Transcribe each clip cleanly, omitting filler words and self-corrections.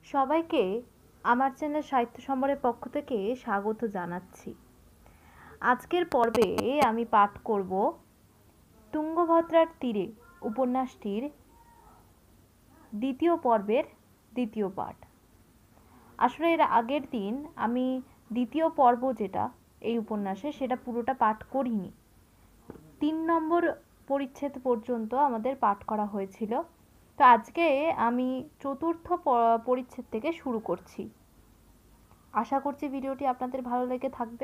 সবাইকে আমার চ্যানেল সাহিত্য সম্ভারের পক্ষ থেকে স্বাগত জানাচ্ছি। আজকের পর্বে আমি পাঠ করব তুঙ্গভদ্রার তীরে উপন্যাসটির দ্বিতীয় পর্বের দ্বিতীয় পাঠ। আসলে এর আগের দিন আমি দ্বিতীয় পর্ব যেটা এই উপন্যাসে সেটা পুরোটা পাঠ করিনি। ৩ নম্বর পরিচ্ছেদ পর্যন্ত আমাদের পাঠ করা হয়েছিল। তো আজকে আমি চতুর্থ পরিচ্ছেদ থেকে শুরু করছি। আশা করছি ভিডিওটি আপনাদের ভালো লেগে থাকবে।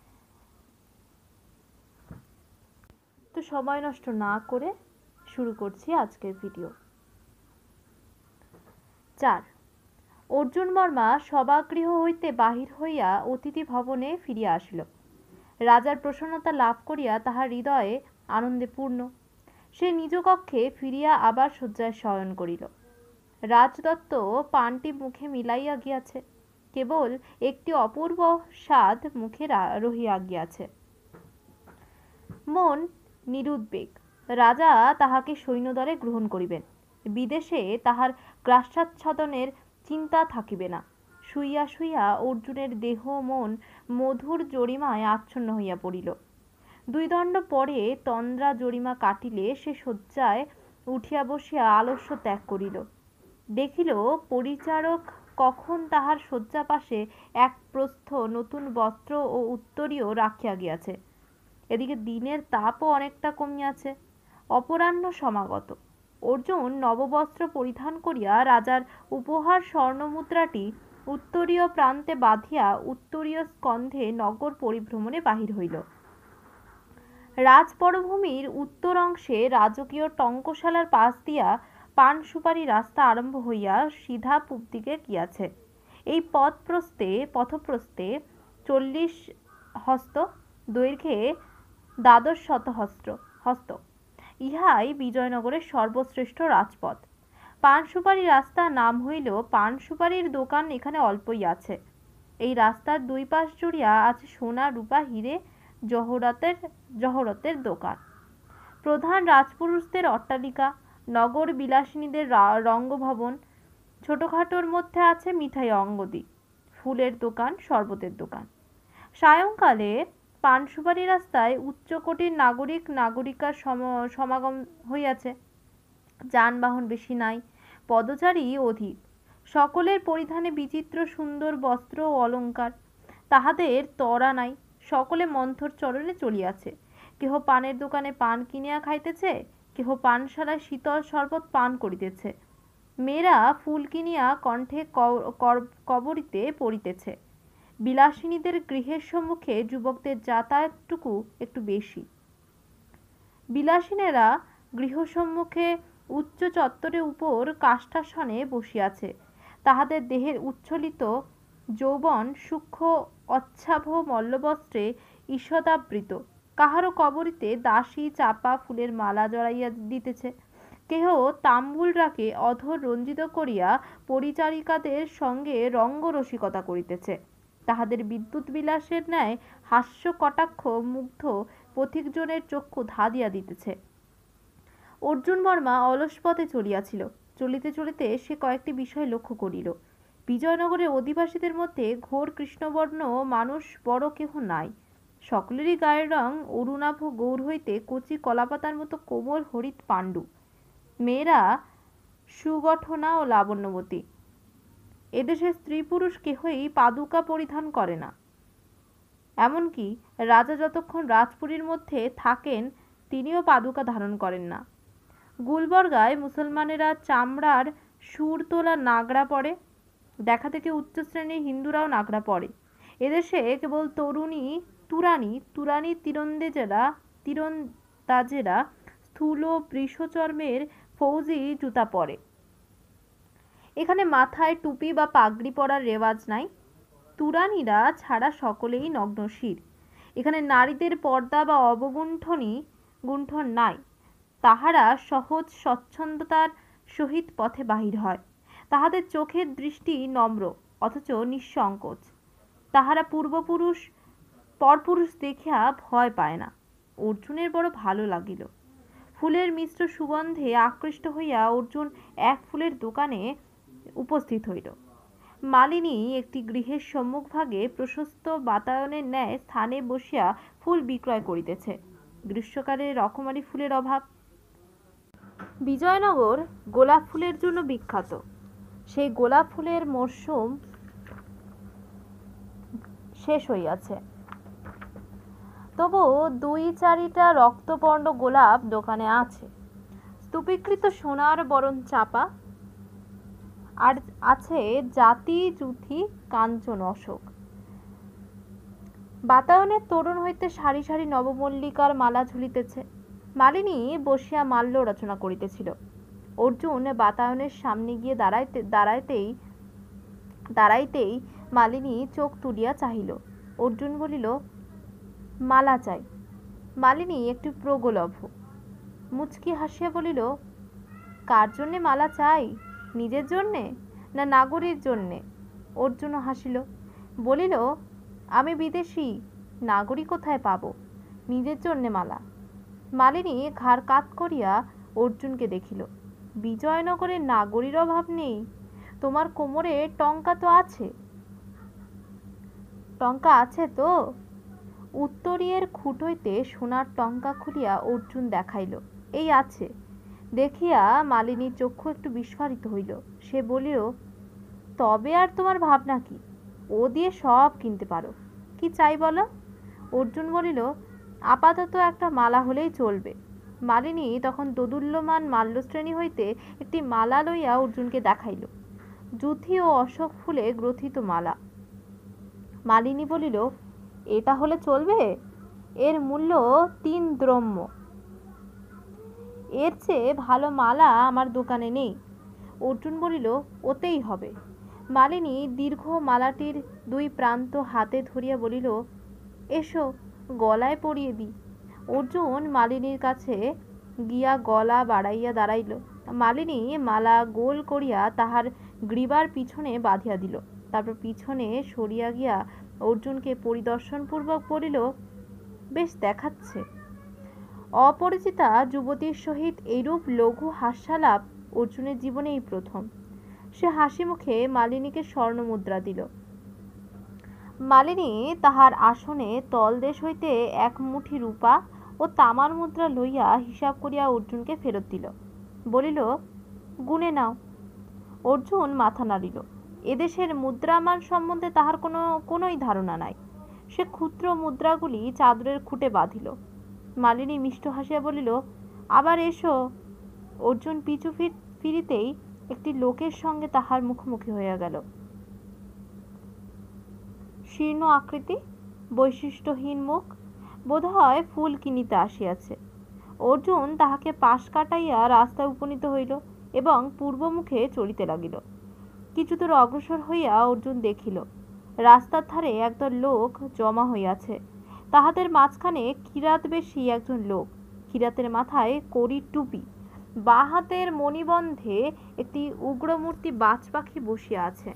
তো সময় নষ্ট না করে শুরু করছি আজকের ভিডিও। ৪. অর্জুন বর্মা সভাগৃহ হইতে বাহির হইয়া অতিথি ভবনে ফিরিয়া আসিল। রাজার প্রসন্নতা লাভ করিয়া তাহার হৃদয়ে আনন্দে পূর্ণ। সে নিজ কক্ষে ফিরিয়া আবার শয্যায় শয়ন করিল। রাজদত্ত পানটি মুখে মিলাইয়া গিয়াছে, কেবল একটি অপূর্ব স্বাদ মুখে রহিয়া গিয়াছে। মন নিরুদ্বেগ। রাজা তাহাকে সৈন্যদলে গ্রহণ করিবেন। বিদেশে তাহার গ্রাসাচ্ছাদনের চিন্তা থাকিবে না। শুইয়া শুইয়া অর্জুনের দেহ মন মধুর জরিমায় আচ্ছন্ন হইয়া পড়িল। 2 দণ্ড পরে তন্দ্রা জরিমা কাটিলে সে শয্যায় উঠিয়া বসিয়া আলস্য ত্যাগ করিল। দেখিল পরিচারক কখন তাহার শয্যা পাশে এক প্রস্থ নতুন বস্ত্র ও উত্তরীয় রাখিয়া গিয়াছে। এদিকে দিনের তাপও অনেকটা কমিয়াছে। অপরাহ্ন সমাগত। অর্জুন নববস্ত্র পরিধান করিয়া রাজার উপহার স্বর্ণমুদ্রাটি উত্তরীয় প্রান্তে বাঁধিয়া উত্তরীয় স্কন্ধে নগর পরিভ্রমণে বাহির হইল। রাজপরভূমির উত্তর অংশে রাজকীয় টঙ্কশালার পাশ দিয়া পান সুপারি রাস্তা আরম্ভ হইয়া সিধা পূব দিকে গিয়াছে। এই পথপ্রস্থে 40 হস্ত, দৈর্ঘ্যে 12 শত হস্ত। ইহাই বিজয়নগরের সর্বশ্রেষ্ঠ রাজপথ। পান সুপারি রাস্তার নাম হইল পান সুপারির দোকান এখানে অল্পই আছে। এই রাস্তার 2 পাশ জুড়িয়া আছে সোনা রূপা হিরে জহরতের দোকান, প্রধান রাজপুরুষদের অট্টালিকা, নগর বিলাসিনীদের রঙ্গভবন, ছোটখাটোর মধ্যে আছে মিঠাই অঙ্গদি, ফুলের দোকান, শরবতের দোকান। সায়ংকালে পান সুপারি রাস্তায় উচ্চকোটির নাগরিকার সমাগম হইয়াছে। যানবাহন বেশি নাই, পদচারী অধিক। সকলের পরিধানে বিচিত্র সুন্দর বস্ত্র ও অলঙ্কার। তাহাদের তরা নাই, সকলে মন্থর চরণে চলিয়াছে। কেহ পানের দোকানে পান কিনিয়া খাইতেছে, কেহ পানশালায় শীতল শরবত পান করিতেছে। মেয়েরা ফুল কিনিয়া কণ্ঠে কবরীতে পড়িতেছে। বিলাসিনীদের গৃহের সম্মুখে যুবকদের যাতায়াতটুকু একটু বেশি। বিলাসিনীরা গৃহসম্মুখে উচ্চ চত্বরের উপর কাষ্ঠাসনে বসিয়াছে। তাহাদের দেহের উচ্ছ্বলিত যৌবন সূক্ষ্ম অচ্ছাভ মল্লবস্ত্রে ঈষদাবৃত। কাহারও কবরীতে দাসী চাপা ফুলের মালা জড়াইয়া দিতেছে, কেহ তাম্বুল রাখে অধর রঞ্জিত করিয়া পরিচারিকাদের সঙ্গে রঙ্গরসিকতা করিতেছে। তাহাদের বিদ্যুৎ বিলাসের ন্যায় হাস্য কটাক্ষ মুগ্ধ পথিকজনের চক্ষু ধাঁধিয়া দিতেছে। অর্জুন বর্মা অলস পথে চলিয়াছিল। চলিতে চলিতে সে কয়েকটি বিষয় লক্ষ্য করিল। বিজয়নগরের অধিবাসীদের মধ্যে ঘোর কৃষ্ণবর্ণ মানুষ বড় কেহ নাই। সকলেরই গায়ের রং অরুণাভ গৌর হইতে কচি কলাপাতার মতো কোমল হরিৎ পাণ্ডু। মেয়েরা সুগঠনা ও লাবণ্যবতী। এদেশের স্ত্রী পুরুষ কেহই পাদুকা পরিধান করে না। এমনকি রাজা যতক্ষণ রাজপুরীর মধ্যে থাকেন তিনিও পাদুকা ধারণ করেন না। গুলবর্গায় মুসলমানেরা চামড়ার সুর তোলা নাগরা পরে, দেখা থেকে উচ্চ শ্রেণীর হিন্দুরাও নাগরা পরে। এদেশে কেবল তুরানি তীরন্দাজেরা স্থূল বৃষচর্মের ফৌজি জুতা পরে। এখানে মাথায় টুপি বা পাগড়ি পরার রেওয়াজ নাই। তুরানিরা ছাড়া সকলেই নগ্নশির। এখানে নারীদের পর্দা বা গুণ্ঠন নাই। তাহারা সহজ স্বচ্ছন্দতার সহিত পথে বাহির হয়। তাহাদের চোখের দৃষ্টি নম্র অথচ নিঃসংকোচ। তাহারা পরপুরুষ দেখিয়া ভয় পায় না। অর্জুনের বড় ভালো লাগিল। ফুলের মিশ্র সুগন্ধে আকৃষ্ট হইয়া অর্জুন এক ফুলের দোকানে উপস্থিত হইল। মালিনী একটি গৃহের সম্মুখভাগে প্রশস্ত বাতায়নের ন্যায় স্থানে বসিয়া ফুল বিক্রয় করিতেছে। গ্রীষ্মকালে রকমারি ফুলের অভাব। বিজয়নগর গোলাপ ফুলের জন্য বিখ্যাত। সেই গোলাপ ফুলের মরশুম শেষ হইয়াছে, তবু 2-4টা রক্তবর্ণ গোলাপ দোকানে আছে। স্তূপীকৃত সোনার বরণ চাপা, আর আছে জাতি জুথি কাঞ্চন অশোক। বাতায়নের তোরণ হইতে সারি সারি নবমল্লিকার মালা ঝুলিতেছে। মালিনী বসিয়া মাল্য রচনা করিতেছিল। অর্জুন বাতায়নের সামনে গিয়ে দাঁড়াইতেই মালিনী চোখ তুলিয়া চাহিল। অর্জুন বলিল, মালা চাই। মালিনী একটু প্রগলভ মুচকি হাসিয়া বলিল, কার জন্যে মালা চাই? নিজের জন্যে না নাগরীর জন্যে? অর্জুনও হাসিল, বলিল, আমি বিদেশী, নাগরী কোথায় পাব? নিজের জন্যে মালা। মালিনী ঘাড় কাত করিয়া অর্জুনকে দেখিল। বিজয়নগরের নাগরীর অভাব নেই, তোমার কোমরে টঙ্কা তো আছে। টঙ্কা আছে তো? উত্তরীয়ের খুঁট হইতে সোনার টঙ্কা খুলিয়া অর্জুন দেখাইল, এই আছে। দেখিয়া মালিনীর চক্ষু একটু বিস্ফারিত হইল। সে বলিল, তবে আর তোমার ভাবনা কি? ও দিয়ে সব কিনতে পারো। কি চাই বলো? অর্জুন বলিল, আপাতত একটা মালা হলেই চলবে। মালিনী তখন দোদুল্যমান মাল্যশ্রেণী হইতে একটি মালা লইয়া অর্জুনকে দেখাইল। জুথি ও অশোক ফুলে গ্রথিত মালা। মালিনী বলিল, এটা হলে চলবে? এর মূল্য 3 দ্রহ্ম। এর চেয়ে ভালো মালা আমার দোকানে নেই। অর্জুন বলিল, ওতেই হবে। মালিনী দীর্ঘ মালাটির 2 প্রান্ত হাতে ধরিয়া বলিল, এসো গলায় পরিয়ে দিই। অর্জুন মালিনীর কাছে গিয়া গলা বাড়াইয়া দাঁড়াইল। মালিনী মালা গোল করিয়া তাহার গ্রীবার পিছনে বাঁধিয়া দিল। তারপর পিছনে সরিয়া গিয়া অর্জুনকে পরিদর্শনপূর্বক বলিল, বেশ দেখাচ্ছে। অপরিচিতা যুবতীর সহিত এইরূপ লঘু হাস্যালাপ অর্জুনের জীবনেই প্রথম। সে হাসি মুখে মালিনীকে স্বর্ণমুদ্রা দিল। মালিনী তাহার আসনে তলদেশ হইতে 1 মুঠি রূপা ও তামার মুদ্রা লইয়া হিসাব করিয়া অর্জুনকে ফেরত দিল। বলিল, গুনে নাও। অর্জুন মাথা নাড়িল। এদেশের মুদ্রামান সম্বন্ধে তাহার কোনোই ধারণা নাই। সে ক্ষুদ্র মুদ্রাগুলি চাদরের খুঁটে বাঁধিল। মালিনী মিষ্ট হাসিয়া বলিল, আবার এসো। অর্জুন পিছু ফিরিতেই একটি লোকের সঙ্গে তাহার মুখোমুখি হইয়া গেল। শীর্ণ আকৃতি, বৈশিষ্ট্যহীন মুখ, বোধহয় ফুল কিনিতে আসিয়াছে। অর্জুন তাহাকে পাশ কাটাইয়া রাস্তায় উপনীত হইল এবং পূর্বমুখে চলিতে লাগিল। কিছুদূর অগ্রসর হইয়া অর্জুন দেখিল, রাস্তার ধারে একদল লোক জমা হইয়াছে। তাহাদের মাঝখানে কিরাত বেশী একজন লোক। কিরাতের মাথায় কড়ির টুপি, বাঁ হাতের মণিবন্ধে একটি উগ্রমূর্তি বাজ পাখি বসিয়া আছে।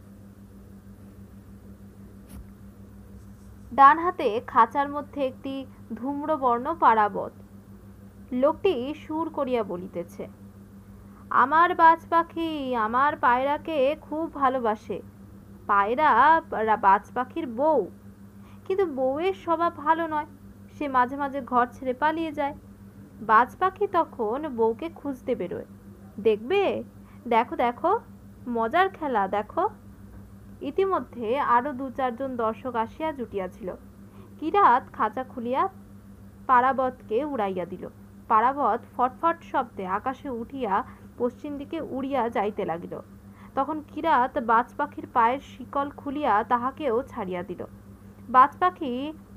ডান হাতে খাঁচার মধ্যে একটি ধূম্রবর্ণ পারাবত। লোকটি সুর করিয়া বলিতেছে, আমার বাজ পাখি আমার পায়রাকে খুব ভালোবাসে। পায়রা বাজ পাখির বউ, কিন্তু বউয়ের স্বভাব ভালো নয়। সে মাঝে মাঝে ঘর ছেড়ে পালিয়ে যায়। বাজ পাখি তখন বউকে খুঁজতে বেরোয়। দেখবে, দেখো দেখো, মজার খেলা দেখো। ইতিমধ্যে আরো 2-4 জন দর্শক আসিয়া জুটিয়াছিল। কিরাত খাঁচা খুলিয়া পারাবতকে উড়াইয়া দিল। পারাবত ফটফট শব্দে আকাশে উঠিয়া পশ্চিম দিকে উড়িয়া যাইতে লাগিল। তখন কিরাত বাজ পাখির পায়ের শিকল খুলিয়া তাহাকেও ছাড়িয়া দিল। বাজ পাখি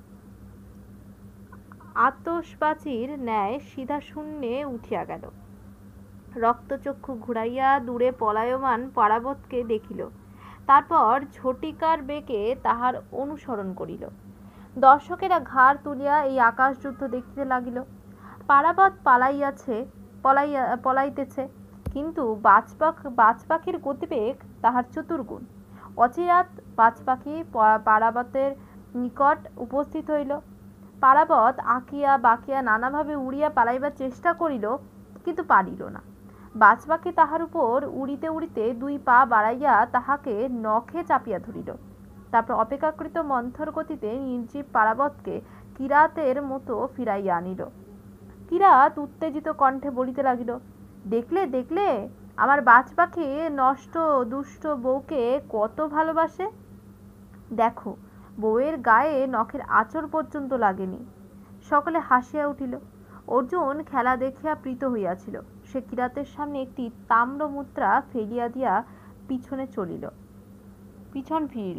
আতশবাজির ন্যায় সিধা শূন্যে উঠিয়া গেল। রক্তচক্ষু ঘুরাইয়া দূরে পলায়মান পারাবতকে দেখিল। তারপর ঝটিকার বেগে তাহার অনুসরণ করিল। দর্শকেরা ঘাড় তুলিয়া এই আকাশযুদ্ধ দেখিতে লাগিল। পারাবত পলাইতেছে, কিন্তু বাজ পাখির গতিবেগ তাহার চতুর্গুণ। অচিরাৎ বাজ পাখি পারাবতের নিকট উপস্থিত হইল। পারাবত আঁকিয়া বাঁকিয়া নানাভাবে উড়িয়া পালাইবার চেষ্টা করিল, কিন্তু পারিল না। বাজপাখি তাহার উপর উড়িতে উড়িতে 2 পা বাড়াইয়া তাহাকে নখে চাপিয়া ধরিল। তারপর অপেক্ষাকৃত মন্থর গতিতে নির্জীব পারাবতকে কিরাতের মতো ফিরাইয়া আনিল। কিরাত উত্তেজিত কণ্ঠে বলিতে লাগিল, দেখলে দেখলে আমার বাজপাখি নষ্ট দুষ্ট বউকে কত ভালোবাসে। দেখো, বউয়ের গায়ে নখের আঁচড় পর্যন্ত লাগেনি। সকলে হাসিয়া উঠিল। অর্জুন খেলা দেখিয়া প্রীত হইয়াছিল। সে কিরাতের সামনে একটি তাম্র মুদ্রা ফেলিয়া দিয়া পিছন ফিরিল।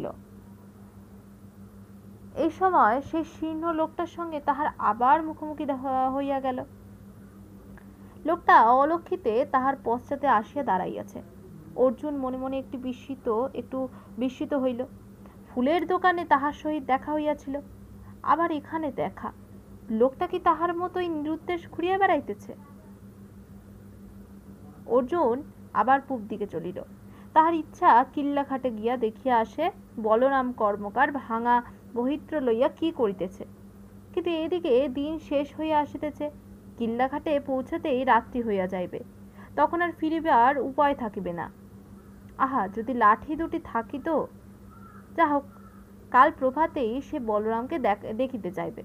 এই সময় সেই শীর্ণ লোকটার সঙ্গে তাহার আবার মুখোমুখি হইয়া গেল। লোকটা অলক্ষিতে তাহার পশ্চাতে আসিয়া দাঁড়াইয়াছে। অর্জুন মনে মনে একটু বিস্মিত হইল। ফুলের দোকানে তাহার সহিত দেখা হইয়াছিল, আবার এখানে দেখা। লোকটা কি তাহার মতোই নিরুদ্দেশ ঘুরিয়া বেড়াইতেছে? অর্জুন আবার পূব দিকে চলিল। তাহার ইচ্ছা কিল্লাঘাটে গিয়া দেখিয়া আসে বলরাম কর্মকার ভাঙা বহিত্র লইয়া কি করিতেছে। কিন্তু এদিকে দিন শেষ হইয়া আসিতেছে। কিল্লাঘাটে পৌঁছাতেই রাত্রি হইয়া যাইবে, তখন আর ফিরিবার উপায় থাকিবে না। আহা, যদি লাঠি দুটি থাকিত! যা হোক, কাল প্রভাতেই সে বলরামকে দেখিতে যাইবে।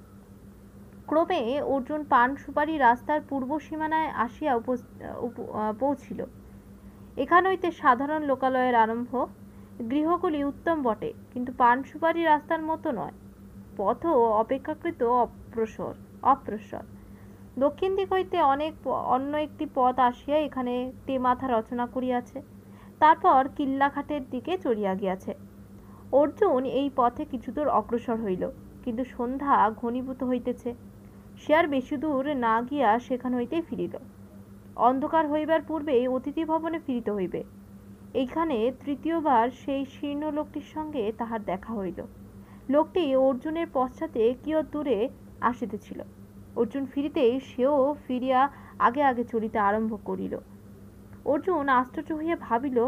ক্রমে অর্জুন পান সুপারি রাস্তার পূর্ব সীমানায় আসিয়া পৌঁছিল। এখান হইতে সাধারণ লোকালয়ের আরম্ভ। গৃহগুলি উত্তম বটে, কিন্তু পান সুপারি রাস্তার মতো নয়। পথও অপেক্ষাকৃত অপ্রশর। দক্ষিণ দিক হইতে অন্য একটি পথ আসিয়া এখানে তেমাথা রচনা করিয়াছে, তারপর কিল্লাঘাটের দিকে চড়িয়া গিয়াছে। অর্জুন এই পথে কিছুদূর অগ্রসর হইল, কিন্তু সন্ধ্যা ঘনীভূত হইতেছে। সে আর বেশি দূর না গিয়া সেখান হইতেই ফিরিল। অন্ধকার হইবার পূর্বেই অতিথি ভবনে ফিরিতে হইবে। এইখানে তৃতীয়বার সেই শীর্ণ লোকটির সঙ্গে তাহার দেখা হইল। লোকটি অর্জুনের পশ্চাতে কিয়ৎ দূরে আসিতেছিল। অর্জুন ফিরিতেই সেও ফিরিয়া আগে আগে চলিতে আরম্ভ করিল। অর্জুন আশ্চর্য হইয়া ভাবিল,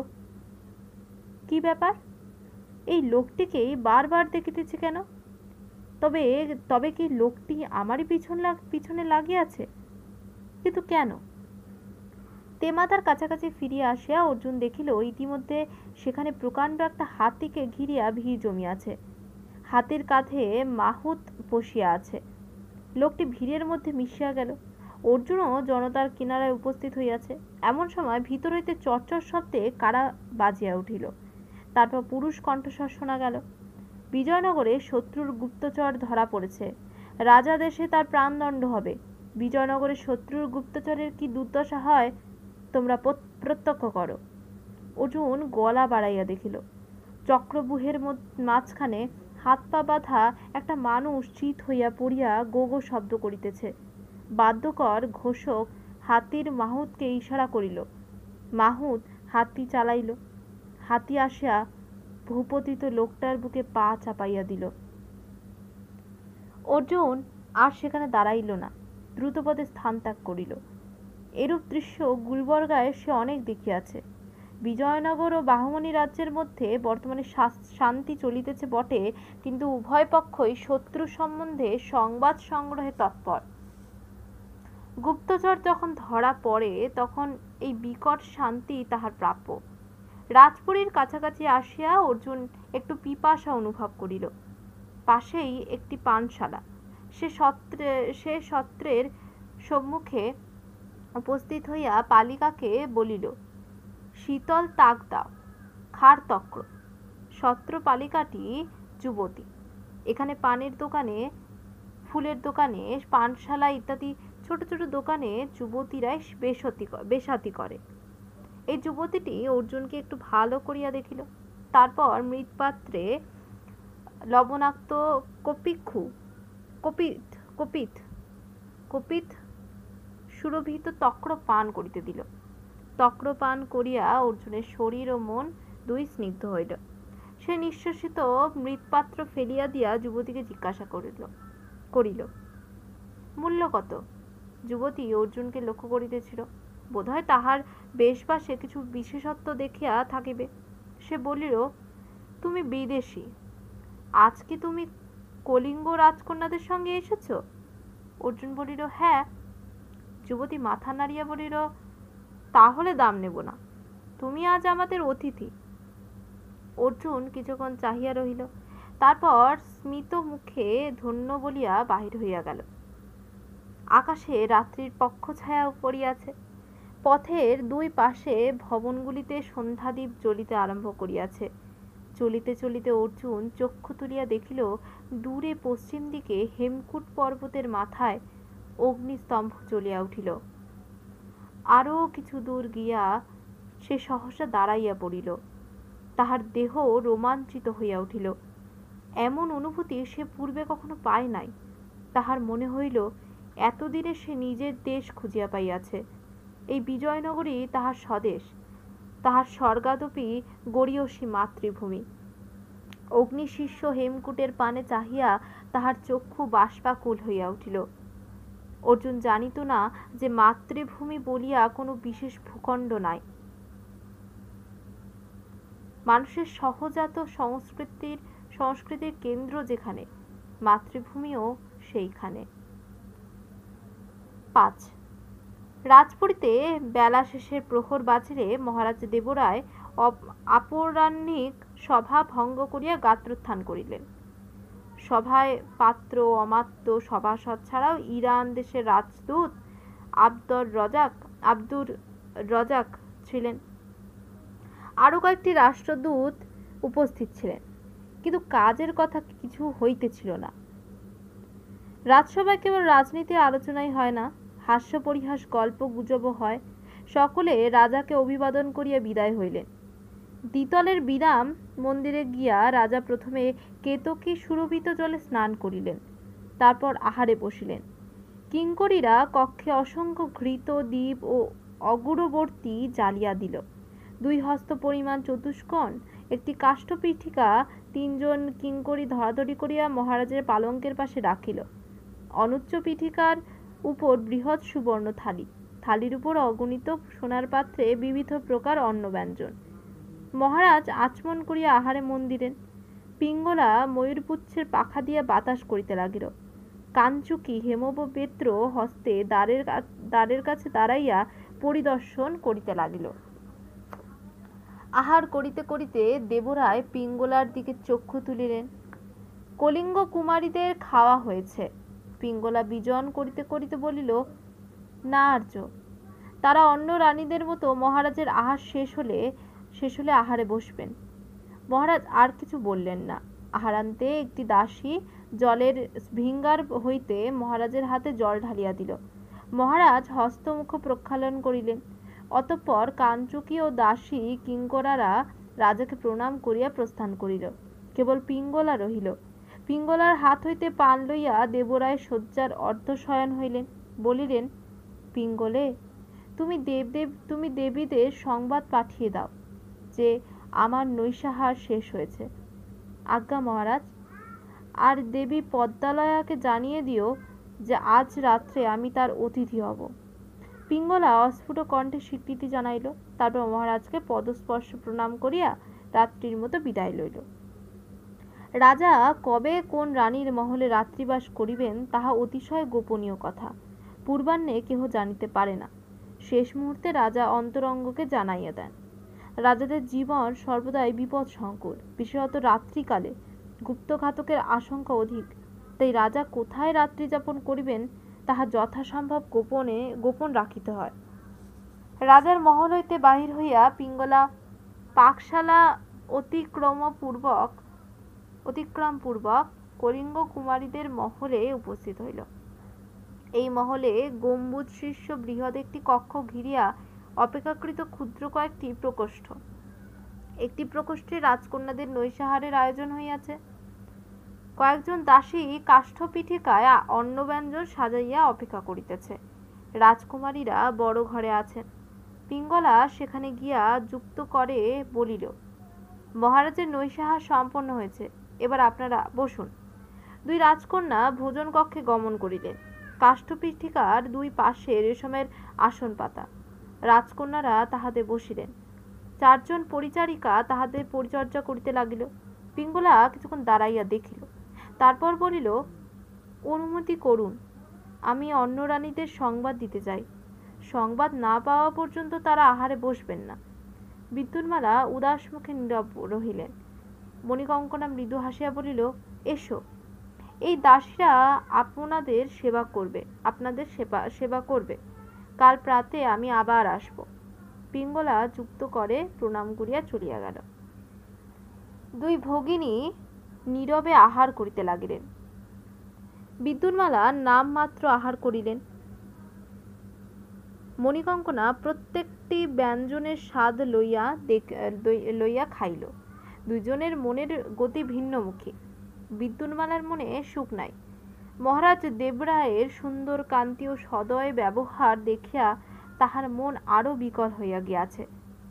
কি ব্যাপার, এই লোকটিকেই বারবার দেখিতেছি কেন? তবে কি লোকটি আমারই পিছনে লাগিয়াছে? কিন্তু কেন? তেমাথার কাছাকাছি ফিরিয়া আসিয়া অর্জুন দেখিল ইতিমধ্যে সেখানে প্রকাণ্ড একটা হাতিকে ঘিরিয়া ভিড় জমিয়াছে। হাতির কাঁধে মাহুত বসিয়া আছে। লোকটি ভিড়ের মধ্যে মিশিয়া গেল। অর্জুনও জনতার কিনারায় উপস্থিত হইয়াছে। এমন সময় ভিতর হইতে চরচর শব্দে কারা বাজিয়া উঠিল। তারপর পুরুষ কণ্ঠস্বর শোনা গেল, বিজয়নগরে শত্রুর গুপ্তচর ধরা পড়েছে। রাজা দেশে তার প্রাণদণ্ড হবে। বিজয়নগরে শত্রুর গুপ্তচরের কি দুর্দশা হয় তোমরা প্রত্যক্ষ করো। অর্জুন গলা বাড়াইয়া দেখিল, চক্রব্যূহের মাঝখানে হাত পা বাঁধা একটা মানুষ চিত হইয়া পড়িয়া গো গো শব্দ করিতেছে। বাদ্যকর ঘোষক হাতির মাহুতকে ইশারা করিল। মাহুত হাতি চালাইল। হাতি আসিয়া ভূপতিত লোকটার বুকে পা চাপাইয়া দিল। অর্জুন আর সেখানে দাঁড়াইল না, দ্রুতপদে স্থান ত্যাগ করিল। এরূপ দৃশ্য গুলবর্গায় সে অনেক দেখিয়াছে। বিজয়নগর ও বাহমনি রাজ্যের মধ্যে বর্তমানে শান্তি চলিতেছে বটে, কিন্তু উভয় পক্ষই শত্রু সম্বন্ধে সংবাদ সংগ্রহে তৎপর। গুপ্তচর যখন ধরা পড়ে তখন এই বিকট শান্তি তাহার প্রাপ্য। রাজপুরীর কাছাকাছি আসিয়া অর্জুন একটু পিপাসা অনুভব করিল। পাশেই একটি পানশালা। সে সত্রের সম্মুখে উপস্থিত হইয়া পালিকাকে বলিল, শীতল তাক দাও, খাড় তক্র। সত্র পালিকাটি যুবতী। এখানে পানের দোকানে, ফুলের দোকানে, পানশালা ইত্যাদি ছোট ছোট দোকানে যুবতীরাই বেশাতি করে। এই যুবতীটি অর্জুনকে একটু ভালো করিয়া দেখিল। তারপর মৃৎপাত্রে লবণাক্ত কপিত সুরভিত তক্র পান করিতে দিল। তক্র পান করিয়া অর্জুনের শরীর ও মন দুই স্নিগ্ধ হইল। সে নিঃশ্বাসিত মৃৎপাত্র ফেলিয়া দিয়া যুবতীকে জিজ্ঞাসা করিল, মূল্য কত? যুবতী অর্জুনকে লক্ষ্য করিতেছিল। বোধহয় তাহার বেশবাসে কিছু বিশেষত্ব দেখিয়া থাকিবে। সে বলিল, তুমি বিদেশী, আজ কি তুমি কলিঙ্গ রাজকন্যাদের সঙ্গে এসেছ? অর্জুন বলিল, হ্যাঁ। যুবতী মাথা নাড়িয়া বলিল, তাহলে দাম নেব না, তুমি আজ আমাদের অতিথি। অর্জুন কিছুক্ষণ চাহিয়া রহিল, তারপর স্মিত মুখে ধন্য বলিয়া বাহির হইয়া গেল। আকাশে রাত্রির পক্ষছায়া পড়িয়াছে, পথের দুই পাশে ভবনগুলিতে সন্ধ্যাদীপ জ্বলিতে আরম্ভ করিয়াছে। চলিতে চলিতে অর্জুন চক্ষু তুলিয়া দেখিল, দূরে পশ্চিম দিকে হেমকূট পর্বতের মাথায় অগ্নিস্তম্ভ জ্বলিয়া উঠিল। আরও কিছু দূর গিয়া সে সহসা দাঁড়াইয়া পড়িল। তাহার দেহ রোমাঞ্চিত হইয়া উঠিল। এমন অনুভূতি সে পূর্বে কখনো পায় নাই। তাহার মনে হইল এতদিনে সে নিজের দেশ খুঁজিয়া পাইয়াছে। এই বিজয়নগরী তাহার স্বদেশ, তাহার স্বর্গাদপি গরীয়সী মাতৃভূমি। অগ্নিশিষ্য হেমকূটের পানে চাহিয়া তাহার চক্ষু বাষ্পাকুল হইয়া উঠিল। অর্জুন জানিত না যে মাতৃভূমি বলিয়া কোনো বিশেষ ভূখণ্ড নাই। মানুষের সহজাত সংস্কৃতির কেন্দ্র যেখানে, মাতৃভূমিও সেইখানে। 5. রাজপুরীতে বেলা শেষের প্রহর বাজিলে মহারাজ দেবরায় অপরাহ্নিক সভা ভঙ্গ করিয়া গাত্রোত্থান করিলেন। সভায় পাত্র অমাত্য সভাসদ ছাড়াও ইরান দেশের রাজদূত আব্দুর রজাক ছিলেন। আরো কয়েকটি রাষ্ট্রদূত উপস্থিত ছিলেন, কিন্তু কাজের কথা কিছু হইতেছিল না। রাজসভায় কেবল রাজনীতি আলোচনাই হয় না, হাস্য পরিহাস গল্প গুজবও হয়। সকলে রাজাকে অভিবাদন করিয়া বিদায় হইলেন। দ্বিতলের বিরাম মন্দিরে গিয়া রাজা প্রথমে কেতকী সুরভিত জলে স্নান করিলেন, তারপর আহারে বসিলেন। কিঙ্করীরা কক্ষে অসংখ্য ঘৃত দীপ ও অগুরবর্তী জ্বালিয়া দিল। 2 হস্ত পরিমাণ চতুষ্কোণ একটি কাষ্ঠপিঠিকা 3 জন কিঙ্করী ধরাধরি করিয়া মহারাজের পালঙ্কের পাশে রাখিল। অনুচ্চ পিঠিকার উপর বৃহৎ সুবর্ণ থালি, থালির উপর অগণিত সোনার পাত্রে বিবিধ প্রকার অন্নব্যঞ্জন। মহারাজ আচমন করিয়া আহারে মন দিলেন। পিঙ্গলা ময়ূরপুচ্ছের পাখা দিয়া বাতাস করিতে লাগিল। কাঞ্চুকি হেমবেত্র হস্তে দ্বারের কাছে দাঁড়াইয়া পরিদর্শন করিতে লাগিল। আহার করিতে করিতে দেবরায় পিঙ্গলার দিকে চক্ষু তুলিলেন। কলিঙ্গ কুমারীদের খাওয়া হয়েছে। পিঙ্গলা বিজন করিতে করিতে বলিল, না আর্য, তারা অন্য রানীদের মতো মহারাজের আহার শেষ হলে আহারে বসবেন। মহারাজ আর কিছু বললেন না। আহারান্তে একটি দাসী জলের ভিঙ্গার হইতে মহারাজের হাতে জল ঢালিয়া দিল। মহারাজ হস্তমুখ প্রক্ষালন করিলেন। অতঃপর কাঞ্চুকী ও দাসী কিঙ্করারা রাজাকে প্রণাম করিয়া প্রস্থান করিল। কেবল পিঙ্গলা রহিল। পিঙ্গলার হাত হইতে পান লইয়া দেবরায় শয্যার অর্ধশয়ন হইলেন। বলিলেন, পিঙ্গলে, তুমি দেবীদের সংবাদ পাঠিয়ে দাও যে আমার নৈশাহার শেষ হয়েছে। আজ্ঞা মহারাজ। আর দেবী পদ্মালয়াকে জানিয়ে দিও যে আজ রাত্রে আমি তার অতিথি হব। পিঙ্গলা অস্ফুট কণ্ঠে স্বীকৃতি জানাইল। তারপর মহারাজকে পদস্পর্শ প্রণাম করিয়া রাত্রির মতো বিদায় লইল। রাজা কবে কোন রানীর মহলে রাত্রিবাস করিবেন তাহা অতিশয় গোপনীয় কথা, পূর্বাহ্নে কেহ জানিতে পারে না। শেষ মুহূর্তে রাজা অন্তরঙ্গকে জানাইয়া দেন। রাজাদের জীবন সর্বদাই বিপদ সংকুল, বিশেষত রাত্রিকালে গুপ্তঘাতকের আশঙ্কা অধিক। তাই রাজা কোথায় রাত্রি যাপন করিবেন তাহা যথাসম্ভব গোপন রাখিতে হয়। রাজার মহল হইতে বাহির হইয়া পিঙ্গলা পাকশালা অতিক্রমপূর্বক কলিঙ্গ কুমারীদের মহলে উপস্থিত হইল। এই মহলে গম্বুজ শীর্ষ বৃহৎ একটি কক্ষ ঘিরিয়া অপেক্ষাকৃত ক্ষুদ্র কয়েকটি প্রকোষ্ঠ। একটি প্রকোষ্ঠে রাজকন্যাদের নৈশাহারের আয়োজন হইয়াছে। কয়েকজন দাসী কাষ্ঠপিঠিকায় অন্নব্যঞ্জন সাজাইয়া অপেক্ষা করিতেছে। রাজকুমারীরা বড় ঘরে আছেন। পিঙ্গলা সেখানে গিয়া যুক্ত করে বলিল, মহারাজের নৈশাহার সম্পন্ন হয়েছে, এবার আপনারা বসুন। 2 রাজকন্যা ভোজন কক্ষে গমন করিলেন। কাষ্ঠপিঠিকার 2 পাশে রেশমের আসন পাতা। রাজকন্যারা তাহাতে বসিলেন। 4 জন পরিচারিকা তাহাদের পরিচর্যা করিতে লাগিল। পিঙ্গলা কিছুক্ষণ দাঁড়াইয়া দেখিল, তারপর বলিল, অনুমতি করুন, আমি অন্য রানীদের সংবাদ দিতে চাই। সংবাদ না পাওয়া পর্যন্ত তারা আহারে বসবেন না। বিদ্যুন্মালা উদাস মুখে নীরব রহিলেন। মণিকঙ্কনা মৃদু হাসিয়া বলিল, এসো, এই দাসীরা আপনাদের সেবা করবে, আপনাদের সেবা করবে। কাল প্রাতে আমি আবার আসব। পিঙ্গলা যুক্ত করে প্রণাম করিয়া চলিয়া গেল। দুই ভগিনী নীরবে আহার করিতে লাগিলেন। বিদ্যুন্মালা নামমাত্র আহার করিলেন। মণিকঙ্কনা প্রত্যেকটি ব্যঞ্জনের স্বাদ লইয়া খাইল। দুইজনের মনের গতি ভিন্নমুখী। বিদ্যুন্মালার মনে সুখ নাই। মহারাজ দেবরায়ের সুন্দর কান্তি ও সদয় ব্যবহার দেখিয়া তাহার মন আরো বিকল হইয়া গিয়াছে।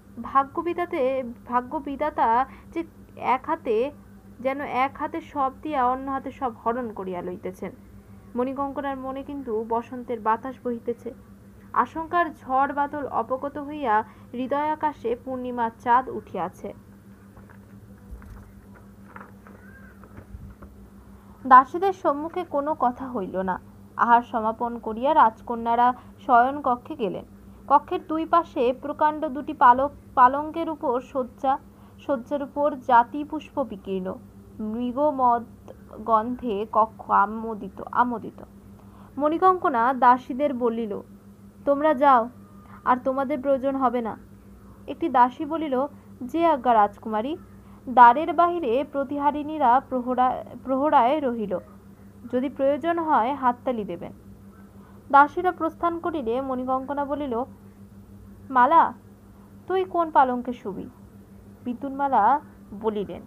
ভাগ্যবিধাতা যে এক হাতে সব দিয়া অন্য হাতে সব হরণ করিয়া লইতেছেন। মণিকঙ্কনার মনে কিন্তু বসন্তের বাতাস বহিতেছে। আশঙ্কার ঝড় বাদল অপগত হইয়া হৃদয়াকাশে পূর্ণিমার চাঁদ উঠিয়াছে। দাসীদের সম্মুখে কোনো কথা হইল না। আহার সমাপন করিয়া রাজকন্যারা শয়ন কক্ষে গেলেন। কক্ষের দুই পাশে প্রকাণ্ড দুটি পালঙ্কের উপর শয্যার উপর জাতি পুষ্প বিকীর্ণ। মৃগমদ গন্ধে কক্ষ আমোদিত। মণিকঙ্কনা দাসীদের বলিল, তোমরা যাও, আর তোমাদের প্রয়োজন হবে না। একটি দাসী বলিল, যে আজ্ঞা রাজকুমারী। দ্বারের বাহিরে প্রতিহারিণীরা প্রহরায় রহিল, যদি প্রয়োজন হয় হাততালি দেবেন। দাসীরা প্রস্থান করিলে মণিকঙ্কনা বলিল, মালা, তুই কোন পালঙ্কে শুবি? বিদ্যুন্মালা বলিলেন,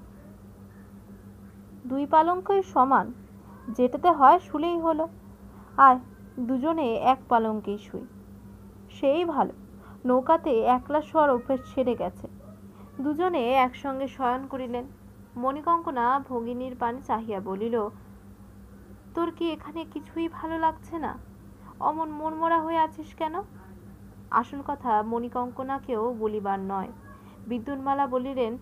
দুই পালঙ্কই সমান, যেটাতে হয় শুলেই হলো। আয়, দুজনে এক পালঙ্কেই শুই। সেই ভালো, নৌকাতে একলা শোয়ার অভ্যেস ছেড়ে গেছে। দুজনে একসঙ্গে শয়ন করিলেন। মণিকঙ্কনা ভগিনীর পানে চাহিয়া বলিল, তোর কি এখানে কিছুই ভালো লাগছে না? অমন মনমরা হয়ে আছিস কেন? আসল কথা মণিকঙ্কনাকেও বলিবার নয়। বিদ্যুন্মালা বলিলেন,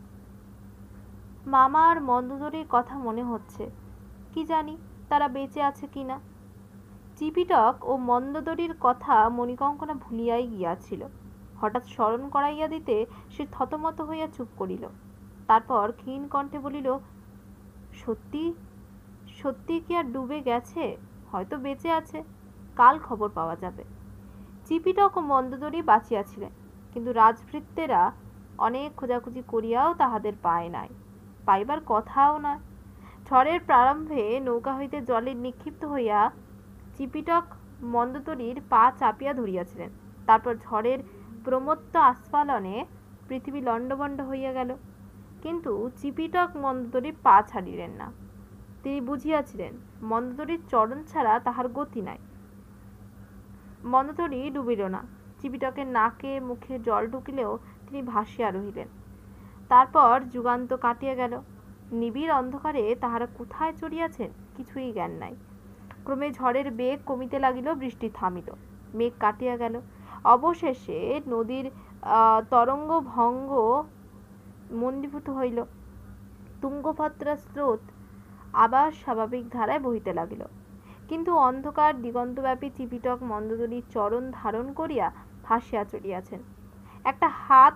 মামা আর মন্দোদরীর কথা মনে হচ্ছে, কি জানি তারা বেঁচে আছে কিনা। চিপিটক ও মন্দোদরীর কথা মণিকঙ্কনা ভুলিয়াই গিয়াছিল। হঠাৎ স্মরণ করাইয়া দিতে সে থতমত হইয়া চুপ করিল। তারপর ক্ষীণ কণ্ঠে বলিল, সত্যি সত্যি কি আর ডুবে গেছে? হয়তো বেঁচে আছে, কাল খবর পাওয়া যাবে। চিপিটক ও মন্দোদরী বাঁচিয়াছিলেন, কিন্তু রাজভৃত্যেরা অনেক খোঁজাখুঁজি করিয়াও তাহাদের পায় নাই, পাইবার কথাও নয়। ঝড়ের প্রারম্ভে নৌকা হইতে জলে নিক্ষিপ্ত হইয়া চিপিটক মন্দোদরীর পা চাপিয়া ধরিয়াছিলেন। তারপর ঝড়ের প্রমত্ত আস্ফালনে পৃথিবী লণ্ডভণ্ড হইয়া গেল, কিন্তু চিপিটক মন্দোদরীর পা ছাড়িলেন না। তিনি বুঝিয়াছিলেন মন্দোদরীর চরণ ছাড়া তাহার গতি নাই। মন্দোদরী ডুবিল না। চিপিটকের নাকে মুখে জল ঢুকিলেও তিনি ভাসিয়া রহিলেন। তারপর যুগান্ত কাটিয়া গেল। নিবিড় অন্ধকারে তাহারা কোথায় চড়িয়াছেন কিছুই জ্ঞান নাই। ক্রমে ঝড়ের বেগ কমিতে লাগিল, বৃষ্টি থামিল, মেঘ কাটিয়া গেল। অবশেষে নদীর তরঙ্গ ভঙ্গ মন্দীভূত হইল। তুঙ্গভদ্রা স্রোত আবার স্বাভাবিক ধারায় বহিতে লাগিল। কিন্তু অন্ধকার দিগন্তব্যাপী চিপিটক মন্দোদরীর চরণ ধারণ করিয়া ভাসিয়া চলিয়াছেন। একটা হাত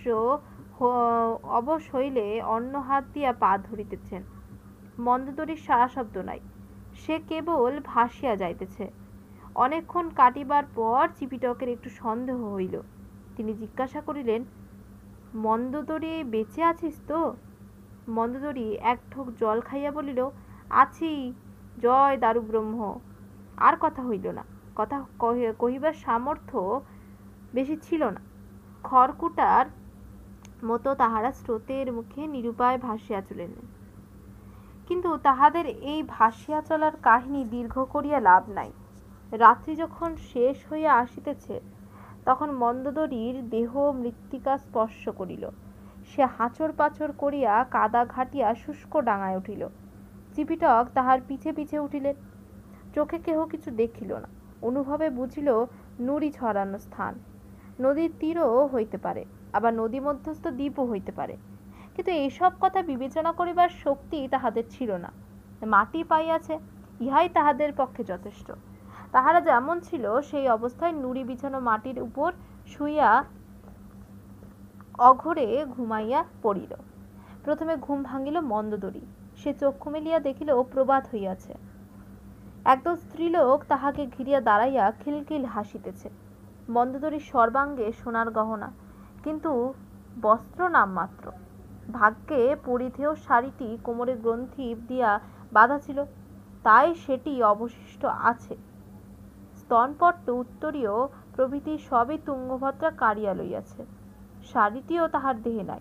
অবশ হইলে অন্য হাত দিয়া পা ধরিতেছেন। মন্দোদরীর সারা শব্দ নাই, সে কেবল ভাসিয়া যাইতেছে। অনেকক্ষণ কাটিবার পর চিপিটকের একটু সন্দেহ হইল। তিনি জিজ্ঞাসা করিলেন, মন্দোদরী, বেঁচে আছিস তো? মন্দোদরী এক ঢোক জল খাইয়া বলিল, আছি, জয় দারুব্রহ্ম। আর কথা হইল না। কথা কহিবার সামর্থ্য বেশি ছিল না। খড়কুটার মতো তাহারা স্রোতের মুখে নিরুপায় ভাসিয়া চলিলেন। কিন্তু তাহাদের এই ভাসিয়া চলার কাহিনী দীর্ঘ করিয়া লাভ নাই। রাত্রি যখন শেষ হইয়া আসিতেছে, তখন মন্দোদরীর দেহ মৃত্তিকা স্পর্শ করিল। সে হাঁচড় পাঁচড় করিয়া কাদা ঘাটিয়া শুষ্ক ডাঙায় উঠিল। চিপিটক তাহার পিছে পিছে উঠিলেন। চোখে কেহ কিছু দেখিল না, অনুভবে বুঝিল নুড়ি ছড়ানো স্থান। নদীর তীরও হইতে পারে, আবার নদী মধ্যস্থ দ্বীপও হইতে পারে, কিন্তু এইসব কথা বিবেচনা করিবার শক্তি তাহাদের ছিল না। মাটি পাইয়াছে, ইহাই তাহাদের পক্ষে যথেষ্ট। তাহারা যেমন ছিল সেই অবস্থায় নুড়ি বিছানো মাটির উপর শুইয়া অঘরে ঘুমাইয়া পড়িল। প্রথমে ঘুম ভাঙিল মন্দোদরী। সে চক্ষু মেলিয়া দেখিল প্রভাত হইয়াছে। একদল স্ত্রীলোক তাহাকে ঘিরিয়া দাঁড়াইয়া খিলখিল হাসিতেছে। মন্দোদরীর সর্বাঙ্গে সোনার গহনা, কিন্তু বস্ত্র নামমাত্র। ভাগ্যে পরিধেয় শাড়িটি কোমরে গ্রন্থি দিয়া বাঁধা ছিল, তাই সেটি অবশিষ্ট আছে। স্তনপট্ট উত্তরীয় প্রভৃতি সবই তুঙ্গভদ্রা কাড়িয়া লইয়াছে। শাড়িটিও তাহার দেহে নাই,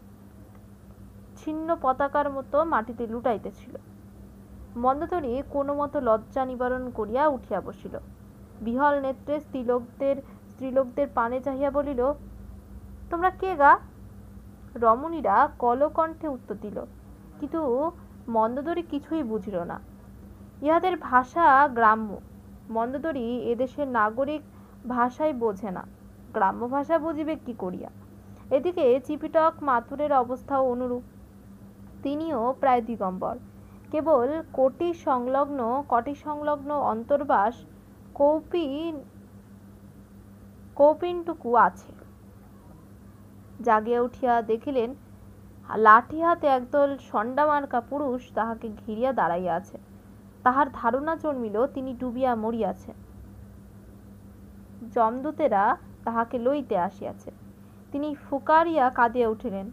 ছিন্ন পতাকার মতো মাটিতে লুটাইতেছিল। মন্দোদরী কোনো মতো লজ্জা নিবারণ করিয়া উঠিয়া বসিল। বিহল নেত্রে স্ত্রীলোকদের পানে চাহিয়া বলিল, তোমরা কে গা? রমণীরা কলকণ্ঠে উত্তর দিল, কিন্তু মন্দোদরী কিছুই বুঝিল না। ইহাদের ভাষা গ্রাম্য। মন্দোদরী এদেশের নাগরিক, ভাষাই বোঝে না, গ্রাম্য ভাষা বুঝিবে কি করিয়া? এদিকে চিপিটক মাথুরের অবস্থাও অনুরূপ। তিনিও প্রায় দিগম্বর, কেবল কটি সংলগ্ন অন্তর্বাস কৌপিনটুকু আছে। জাগিয়া উঠিয়া দেখিলেন লাঠি হাতে একদল ষণ্ডমার্কা পুরুষ তাহাকে ঘিরিয়া দাঁড়াইয়া আছে। তাহার ধারণা জন্মিল তিনি ডুবিয়া মরিয়াছে। যমদূতেরা তাহাকে লইতে আসিয়াছে। তিনি ফুকারিয়া কাঁদিয়া উঠিলেন,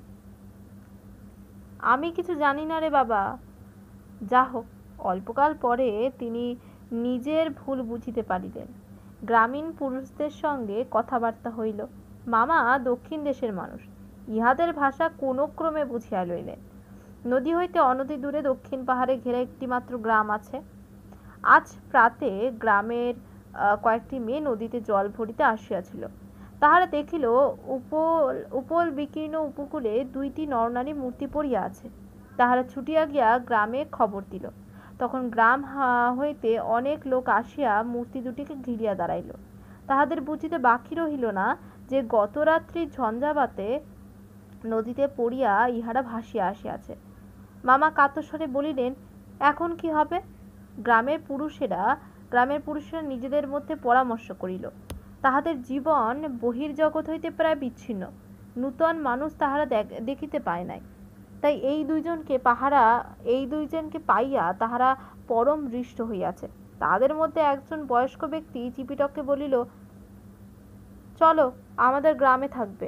আমি কিছু জানি না রে বাবা। যা হোক, অল্পকাল পরে তিনি নিজের ভুল বুঝিতে পারিলেন। গ্রামীণ পুরুষদের সঙ্গে কথাবার্তা হইল। মামা দক্ষিণ দেশের মানুষ, ইহাদের ভাষা কোনো ক্রমে বুঝিয়া লইলেন। নদী হইতে অনতি দূরে দক্ষিণ পাহাড়ে ঘেরা একটি মাত্র গ্রাম আছে। আজ প্রাতে গ্রামের কয়েকটি মেয়ে নদীতে জল ভরিতে আসিয়াছিল। তাহারা দেখিল উপল বিকীর্ণ উপকূলে দুইটি নরনারী মূর্তি পড়িয়া আছে। তাহারা ছুটিয়া গিয়া গ্রামে খবর দিল। তখন গ্রাম হইতে অনেক লোক আসিয়া মূর্তি দুটিকে ঘিরিয়া দাঁড়াইল। তাহাদের বুঝিতে বাকি রহিল না যে গত রাত্রির ঝঞ্ঝাবাতে নদীতে পড়িয়া ইহারা ভাসিয়া আসিয়াছে। মামা কাতস্বরে বলিলেন, এখন কি হবে? গ্রামের পুরুষেরা নিজেদের মধ্যে পরামর্শ করিল। তাহাদের জীবন বহির্জগৎ হইতে প্রায় বিচ্ছিন্ন, নূতন মানুষ তাহারা দেখিতে পায় নাই। তাই এই দুইজনকে পাইয়া তাহারা পরম হৃষ্ট হইয়াছে। তাদের মধ্যে একজন বয়স্ক ব্যক্তি চিপিটককে বলিল, চলো, আমাদের গ্রামে থাকবে।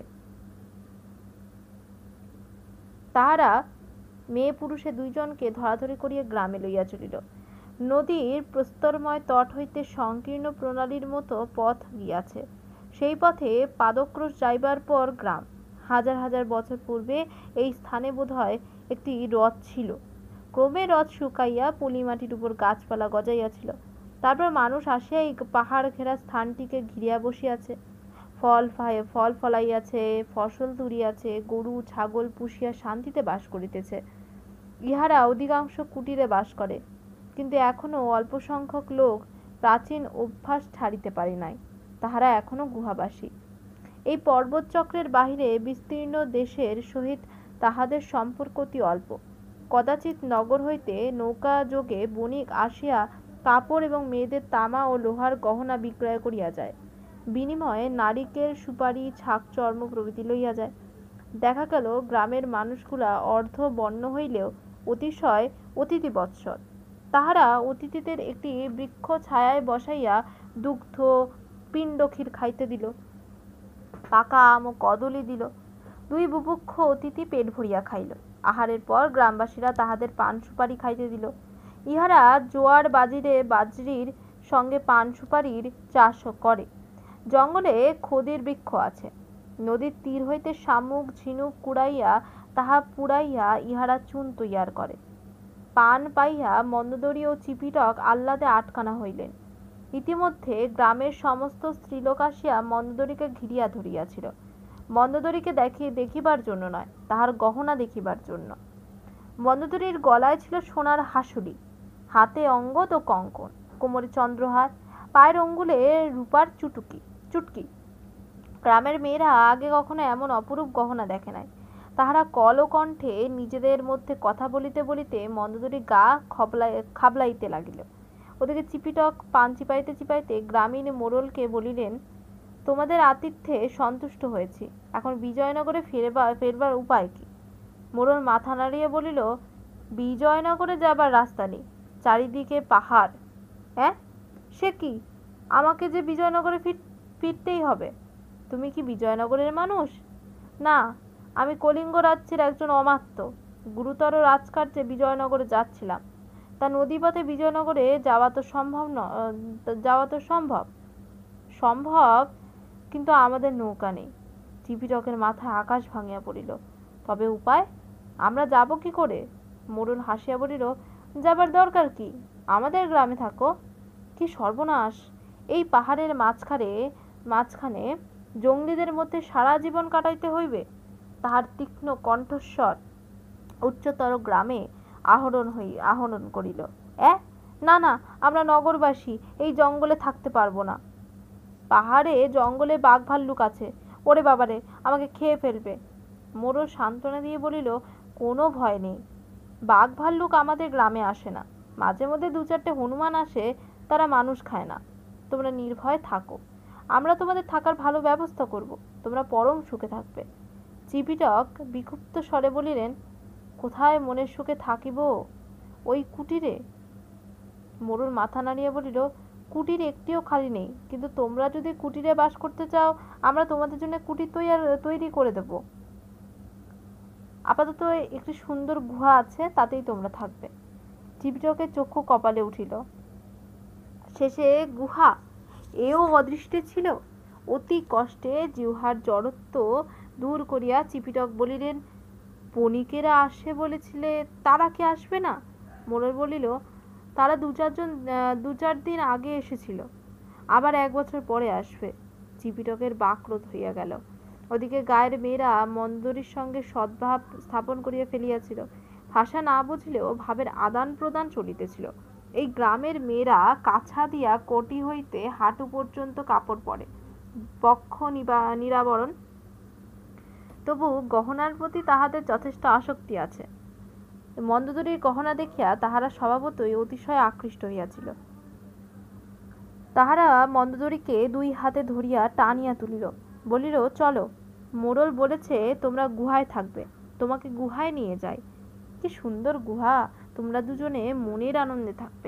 তাহারা মেয়ে পুরুষে দুইজনকে ধরাধরি করিয়া গ্রামে লইয়া চলিল। নদীর প্রস্তরময় তট হইতে সংকীর্ণ প্রণালীর মতো পথ গিয়াছে। সেই পথে পাদক্রোশ যাইবার পর গ্রাম। হাজার হাজার বছর পূর্বে এই স্থানে বোধহয় একটি হ্রদ ছিল। ক্রমে হ্রদ শুকাইয়া পলিমাটির উপর গাছপালা গজাইয়াছিল। তারপর মানুষ আসিয়া এই পাহাড় ঘেরা স্থানটিকে ঘিরিয়া বসিয়াছে। ফল ফলাইয়াছে, ফসল তুলিয়াছে, গরু ছাগল পুষিয়া শান্তিতে বাস করিতেছে। ইহারা অধিকাংশ কুটিরে বাস করে, কিন্তু এখনো অল্প সংখ্যক লোক প্রাচীন অভ্যাস ছাড়িতে পারে নাই। তাহারা এখনো গুহাবাসী। এই পর্বতচক্রের বাহিরে বিস্তীর্ণ দেশের সহিত তাহাদের সম্পর্ক অতি অল্প। কদাচিৎ নগর হইতে নৌকা যোগে বণিক আসিয়া কাপড় এবং মেয়েদের তামা ও লোহার গহনা বিক্রয় করিয়া যায়। বিনিময়ে নারিকেল, সুপারি, ছাগ চর্ম প্রভৃতি লইয়া যায়। দেখা গেল গ্রামের মানুষগুলা অর্ধ বর্ণ হইলেও অতিশয় অতিথিবৎসল। তাহারা অতিথিদের একটি বৃক্ষ ছায়ায় বসাইয়া দুগ্ধ পিণ্ড ক্ষীর খাইতে দিল, পাকা আম ও কদলি দিল। দুই বুভুক্ষ অতিথি পেট ভরিয়া খাইল। আহারের পর গ্রামবাসীরা তাহাদের পান সুপারি খাইতে দিল। ইহারা জোয়ার বাজরির সঙ্গে পান সুপারির চাষ করে। জঙ্গলে খদির বৃক্ষ আছে। নদীর তীর হইতে শামুক ঝিনুক কুড়াইয়া তাহা পুড়াইয়া ইহারা চুন তৈয়ার করে। পান পাইয়া মন্দোদরী ও চিপিটক আহ্লাদে আটকানা হইলেন। ইতিমধ্যে গ্রামের সমস্ত স্ত্রীলোক আসিয়া মন্দোদরীকে ঘিরিয়া ধরিয়াছিল। মন্দোদরীকে দেখিবার জন্য নয়, তাহার গহনা দেখিবার জন্য। মন্দোদরীর গলায় ছিল সোনার হাসুলি, হাতে অঙ্গদ ও কঙ্কন, কোমরে চন্দ্রহার, পায়ের অঙ্গুলে রূপার চুটকি। গ্রামের মেয়েরা আগে কখনো এমন অপরূপ গহনা দেখে নাই। তাহারা কল ও কণ্ঠে নিজেদের মধ্যে কথা বলিতে বলিতে মন্দোদরীর গা খাবলাইতে লাগিল। ওদিকে চিপিটক পান চিপাইতে চিপাইতে গ্রামীণ মোড়লকে বলিলেন, তোমাদের আতিথ্যে সন্তুষ্ট হয়েছি, এখন বিজয়নগরে ফেরবার উপায় কি? মোড়ল মাথা নাড়িয়ে বলিল, বিজয়নগরে যাবার রাস্তা নেই, চারিদিকে পাহাড়। হ্যাঁ, সে কি? আমাকে যে বিজয়নগরে ফিরতেই হবে। তুমি কি বিজয়নগরের মানুষ? না, আমি কলিঙ্গ রাজ্যের একজন অমাত্য। গুরুতর রাজকার্যে বিজয়নগরে যাচ্ছিলাম। তা নদীপথে বিজয়নগরে যাওয়া তো সম্ভব সম্ভব, কিন্তু আমাদের নৌকা নেই। চিপিটকের মাথায় আকাশ ভাঙিয়া পড়িল। তবে উপায়? আমরা যাব কি করে? মোড়ল হাসিয়া বলিল, যাবার দরকার কি? আমাদের গ্রামে থাকো। কি সর্বনাশ! এই পাহাড়ের মাঝখানে জঙ্গলিদের মধ্যে সারা জীবন কাটাইতে হইবে? তাহার তীক্ষ্ণ কণ্ঠস্বর উচ্চতর গ্রামে আহরণ করিল। না না, আমরা নগরবাসী এই জঙ্গলে থাকতে পারবো না। পাহাড়ে জঙ্গলে বাঘ ভাল্লুক আছে। ওরে বাবারে, আমাকে খেয়ে ফেলবে। মোড়ল সান্ত্বনা দিয়ে বলিল, কোনো ভয় নেই, বাঘ ভাল্লুক আমাদের গ্রামে আসে না। মাঝে মধ্যে 2-4টে হনুমান আসে, তারা মানুষ খায় না। তোমরা নির্ভয়ে থাকো, আমরা তোমাদের থাকার ভালো ব্যবস্থা করব, তোমরা পরম সুখে থাকবে। চিপিটক বিক্ষুব্ধ স্বরে বলিলেন, কোথায় মনের সুখে থাকিব? ওই কুটিরে? মোড়ল মাথা নাড়িয়ে বলিল, কুটির একটিও খালি নেই, কিন্তু তোমরা যদি কুটিরে বাস করতে চাও, আমরা তোমাদের জন্য কুটির তৈরি করে দেব। আপাতত একটি সুন্দর গুহা আছে, তাতেই তোমরা থাকবে। চিপিটকের চক্ষু কপালে উঠিল। শেষে গুহা, এও অদৃষ্টে ছিল। অতি কষ্টে জিহ্বার জড়ত্ব দূর করিয়া চিপিটক বলিলেন, বণিকেরা আসে বলেছিলে, তারা কি আসবে না? মোড়ল বলিল, তারা 2-4 দিন আগে এসেছিল, আবার 1 বছর পরে আসবে। চিপিটকের বাকরোধ হইয়া গেল। ওদিকে গায়ের মেয়েরা মন্দোদরীর সঙ্গে সদ্ভাব স্থাপন করিয়া ফেলিয়াছিল। ভাষা না বুঝিলেও ভাবের আদান প্রদান চলিতেছিল। এই গ্রামের মেয়েরা কাছা দিয়া কোটি হইতে হাঁটু পর্যন্ত কাপড় পরে, বক্ষ নিরাবরণ। তবু গহনার প্রতি তাহাদের যথেষ্ট আসক্তি আছে। মন্দোদরীর গহনা দেখিয়া তাহারা স্বভাবতই অতিশয় আকৃষ্ট হইয়াছিল। তাহারা মন্দোদরীকে 2 হাতে ধরিয়া টানিয়া তুলিল, বলিল, চলো, মোড়ল বলেছে তোমরা গুহায় থাকবে, তোমাকে গুহায় নিয়ে যাই। কি সুন্দর গুহা, তোমরা দুজনে মনের আনন্দে থাকবে।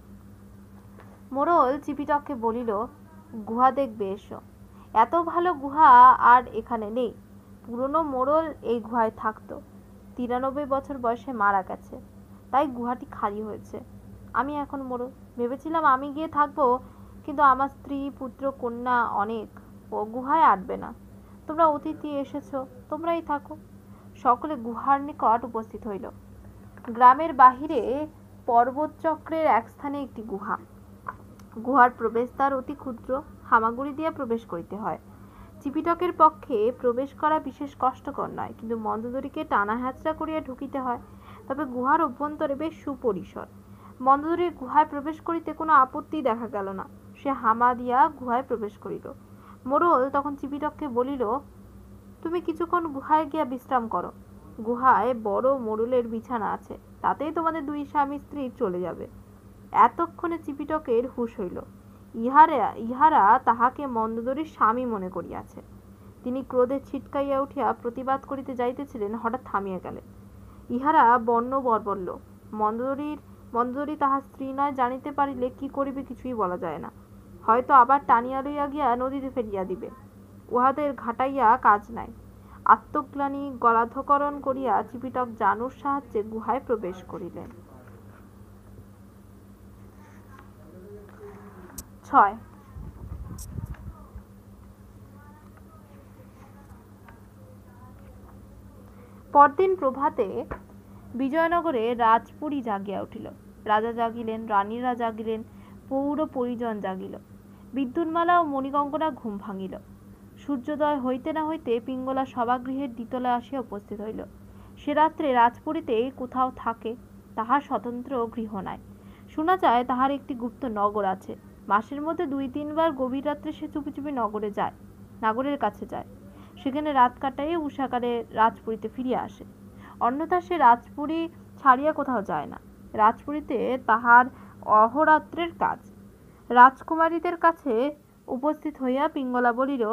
মোড়ল চিপিটককে বলিল, গুহা দেখবে এসো। এত ভালো গুহা আর এখানে নেই। পুরনো মোড়ল এই গুহায় থাকতো, 93 বছর বয়সে মারা গেছে, তাই গুহাটি খালি হয়েছে। আমি এখন মোড়ল, ভেবেছিলাম আমি গিয়ে থাকবো, কিন্তু আমার স্ত্রী পুত্র কন্যা অনেক, ও গুহায় আটবে না। তোমরা অতিথি এসেছো, তোমরাই থাকো। সকলে গুহার নিকট উপস্থিত হইল। গ্রামের বাহিরে পর্বতচক্রের এক স্থানে একটি গুহা। গুহার প্রবেশদ্বার অতি ক্ষুদ্র, হামাগুড়ি দিয়া প্রবেশ করিতে হয়। চিপিটকের পক্ষে প্রবেশ করা বিশেষ কষ্টকর নয়, কিন্তু মন্দোদরীকে টানা হ্যাচড়া করিয়া ঢুকিতে হয়। তবে গুহার অভ্যন্তরে বেশ সুপরিসর। মন্দোদরীর গুহায় প্রবেশ করিতে কোনো আপত্তি দেখা গেল না। সে হামা দিয়া গুহায় প্রবেশ করিল। মোড়ল তখন চিপিটককে বলিল, তুমি কিছুক্ষণ গুহায় গিয়া বিশ্রাম করো। গুহায় বড় মোড়লের বিছানা আছে, তাতেই তোমাদের 2 স্বামী স্ত্রী চলে যাবে। এতক্ষণে চিপিটকের হুঁশ হইল। ইহারা তাহাকে মন্দোদরীর স্বামী মনে করিয়াছে। তিনি ক্রোধে ছিটকাইয়া উঠিয়া প্রতিবাদ করিতে যাইতেছিলেন, হঠাৎ থামিয়া গেলেন। ইহারা বর্ণবর্বর লোক। মন্দোদরী তাহার স্ত্রী নয় জানিতে পারিলে কি করিবে কিছুই বলা যায় না। হয়তো আবার টানিয়া লইয়া গিয়া নদীতে ফেলিয়া দিবে। উহাদের ঘাটাইয়া কাজ নাই। আত্মগ্লানি গলাধঃকরণ করিয়া চিপিটক জানুর সাহায্যে গুহায় প্রবেশ করিলেন। 6 পরদিন প্রভাতে বিজয়নগরে রাজপুরী জাগিয়া উঠিল। রাজা জাগিলেন, রানীরা জাগিলেন, পৌর পরিজন জাগিল। বিদ্যুন্মালা ও মণিকঙ্কনা ঘুম ভাঙিল। সূর্যোদয় হইতে না হইতে পিঙ্গলা সভাগৃহের দ্বিতলায় আসিয়া উপস্থিত হইল। সে রাত্রে রাজপুরীতে কোথাও থাকে, তাহার স্বতন্ত্র গৃহ নাই। শোনা যায় তাহার একটি গুপ্ত নগর আছে। মাসের মধ্যে 2-3 বার গভীর রাত্রে সে চুপি চুপি নাগরের কাছে যায়। সেখানে রাত কাটাইয়া উষাকালে রাজপুরীতে ফিরিয়া আসে। অন্যথা সে রাজপুরী ছাড়িয়া কোথাও যায় না। রাজপুরীতে তাহার অহোরাত্রের কাজ। রাজকুমারীদের কাছে উপস্থিত হইয়া পিঙ্গলা বলিল,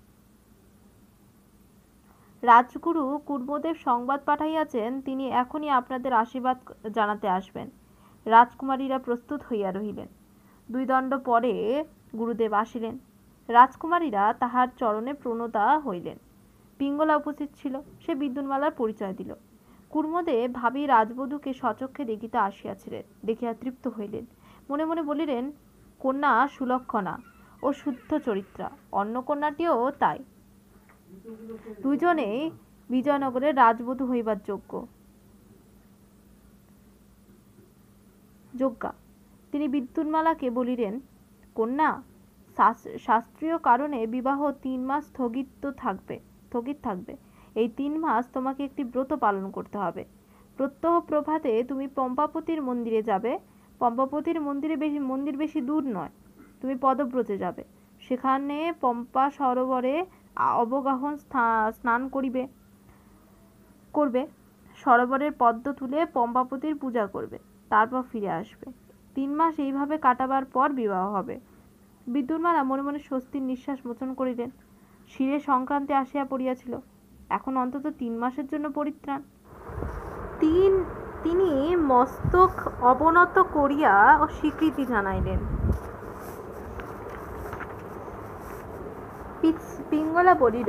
রাজগুরু কুর্মদেব সংবাদ পাঠাইয়াছেন, তিনি এখনই আপনাদের আশীর্বাদ জানাতে আসবেন। রাজকুমারীরা প্রস্তুত হইয়া রহিলেন। 2 দণ্ড পরে গুরুদেব আসিলেন। রাজকুমারীরা তাহার চরণে প্রণতা হইলেন। পিঙ্গলা উপস্থিত ছিল। সে বিদ্যুন্মালার পরিচয় দিল। কুর্মদেব ভাবী রাজবধূকে স্বচক্ষে দেখিতে আসিয়াছিলেন। দেখিয়া তৃপ্ত হইলেন। মনে মনে বলিলেন, কন্যা সুলক্ষণা ও শুদ্ধ চরিত্রা, অন্য কন্যাটিও তাই। দুজনেই বিজয়নগরের রাজবধূ হইবার যোগ্যা। তিনি বিদ্যুন্মালাকে বলিলেন, কন্যা, শাস্ত্রীয় কারণে বিবাহ 3 মাস স্থগিত থাকবে। এই 3 মাস তোমাকে একটি ব্রত পালন করতে হবে। প্রত্যহ প্রভাতে তুমি পম্পাপতির মন্দিরে যাবে। পম্পাপতির মন্দির বেশি দূর নয়। তুমি পদব্রজে যাবে। সেখানে পম্পা সরোবরে অবগাহন স্নান করবে। সরোবরের পদ্ম তুলে পম্পাপতির পূজা করবে। তারপর ফিরে আসবে। 3 মাস এইভাবে কাটাবার পর বিবাহ হবে। বিদ্যুন্মালা মনে মনে স্বস্তির নিঃশ্বাস মোচন করিলেন। শিরে সংক্রান্তি আসিয়া পড়িয়াছিল। এখন অন্তত 3 মাসের জন্য পরিত্রাণ। তিনি মস্তক অবনত করিয়া স্বীকৃতি জানাইলেন। পিঙ্গলা বলিল,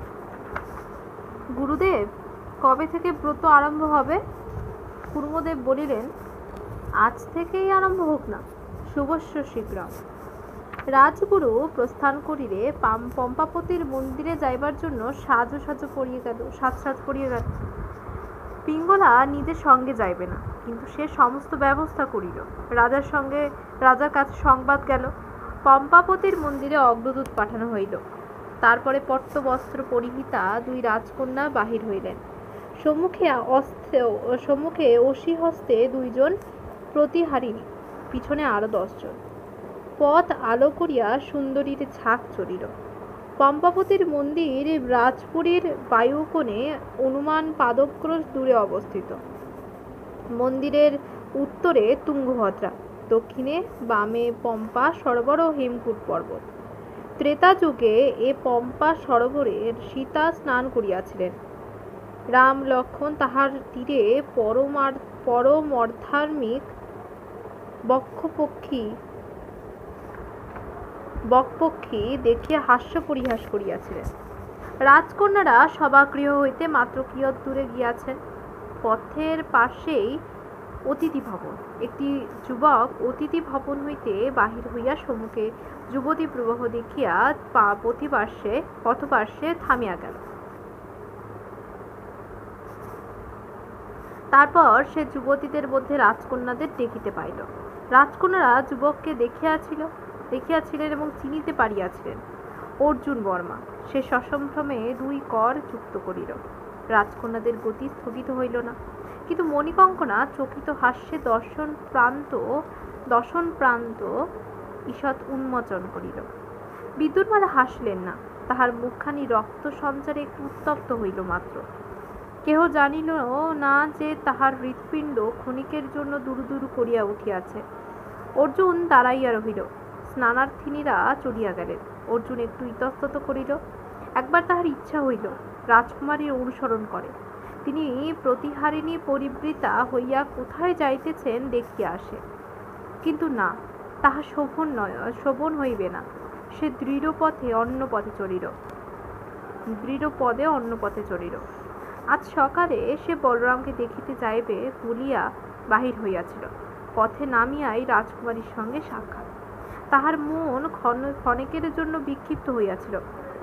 গুরুদেব, কবে থেকে ব্রত আরম্ভ হবে? কুর্মদেব বলিলেন, আজ থেকেই আরম্ভ হোক না, শুভস্য শীঘ্রম। রাজগুরু প্রস্থান করিলে পম্পাপতির মন্দিরে যাইবার জন্য সাজ পড়িয়া গেল। পিঙ্গলা নিজের সঙ্গে যাইবে না, কিন্তু সে সমস্ত ব্যবস্থা করিল। রাজার কাছে সংবাদ গেল। পম্পাপতির মন্দিরে অগ্রদূত পাঠানো হইল। তারপরে পট্ট বস্ত্র পরিহিতা 2 রাজকন্যা বাহির হইলেন। সম্মুখে অসি হস্তে 2 জন প্রতিহারিণী, পিছনে আরো 10 জন। পথ আলো করিয়া সুন্দরীর ঝাঁক চলিল। পম্পাপতির মন্দির রাজপুরীর বায়ুকোণে অনুমান পাদক্রোশ দূরে অবস্থিত। মন্দিরের উত্তরে তুঙ্গভদ্রা, দক্ষিণে বামে পম্পা সরোবর ও হেমকূট পর্বত। ত্রেতা যুগে এ পম্পা সরোবরের সীতা স্নান করিয়াছিলেন। রাম লক্ষ্মণ তাহার তীরে পরমর্ধার্মিক বকপক্ষী দেখিয়া হাস্য পরিহাস করিয়াছিলেন। রাজকন্যারা সভাগৃহ হইতে মাত্র কিয়ৎ দূরে গিয়াছেন। পথের পাশেই অতিথি ভবন। একটি যুবক অতিথি ভবন হইতে বাহির হইয়া সম্মুখে যুবতী প্রবাহ দেখিয়া পথপার্শ্বে থামিয়া গেল। তারপর সে যুবতীদের মধ্যে রাজকন্যাদের দেখিতে পাইল। রাজকন্যারা যুবককে দেখিয়াছিলেন এবং চিনিতে পারিয়াছিলেন। অর্জুন বর্মা। সে সসম্ভ্রমে 2 কর যুক্ত করিল। রাজকন্যাদের গতি স্থগিত হইল না, কিন্তু মণিকঙ্কনা চকিত হাস্যে দশন প্রান্ত ঈষৎ উন্মোচন করিল। বিদ্যুন্মালা হাসিলেন না। তাহার মুখখানি রক্ত সঞ্চারে একটু উত্তপ্ত হইল মাত্র। কেহ জানিল না যে তাহার হৃৎপিণ্ড ক্ষণিকের জন্য দুরু দুরু করিয়া উঠিয়াছে। অর্জুন দাঁড়াইয়া রহিল। স্নানার্থিনীরা চলিয়া গেলেন। অর্জুন একটু ইতস্তত করিল। একবার তাহার ইচ্ছা হইল রাজকুমারীর অনুসরণ করে। তিনি প্রতিহারিণী পরিবৃতা হইয়া কোথায় যাইতেছেন দেখিয়া আসে। কিন্তু না, তাহা শোভন হইবে না। সে দৃঢ় পদে অন্য পথে চলিল। আজ সকালে সে বলরামকে দেখিতে যাইবে বলিয়া বাহির হইয়াছিল। পথে নামিয়াই রাজকুমারীর সঙ্গে সাক্ষাৎ। তাহার মন ক্ষণেকের জন্য বিক্ষিপ্ত হইয়াছিল।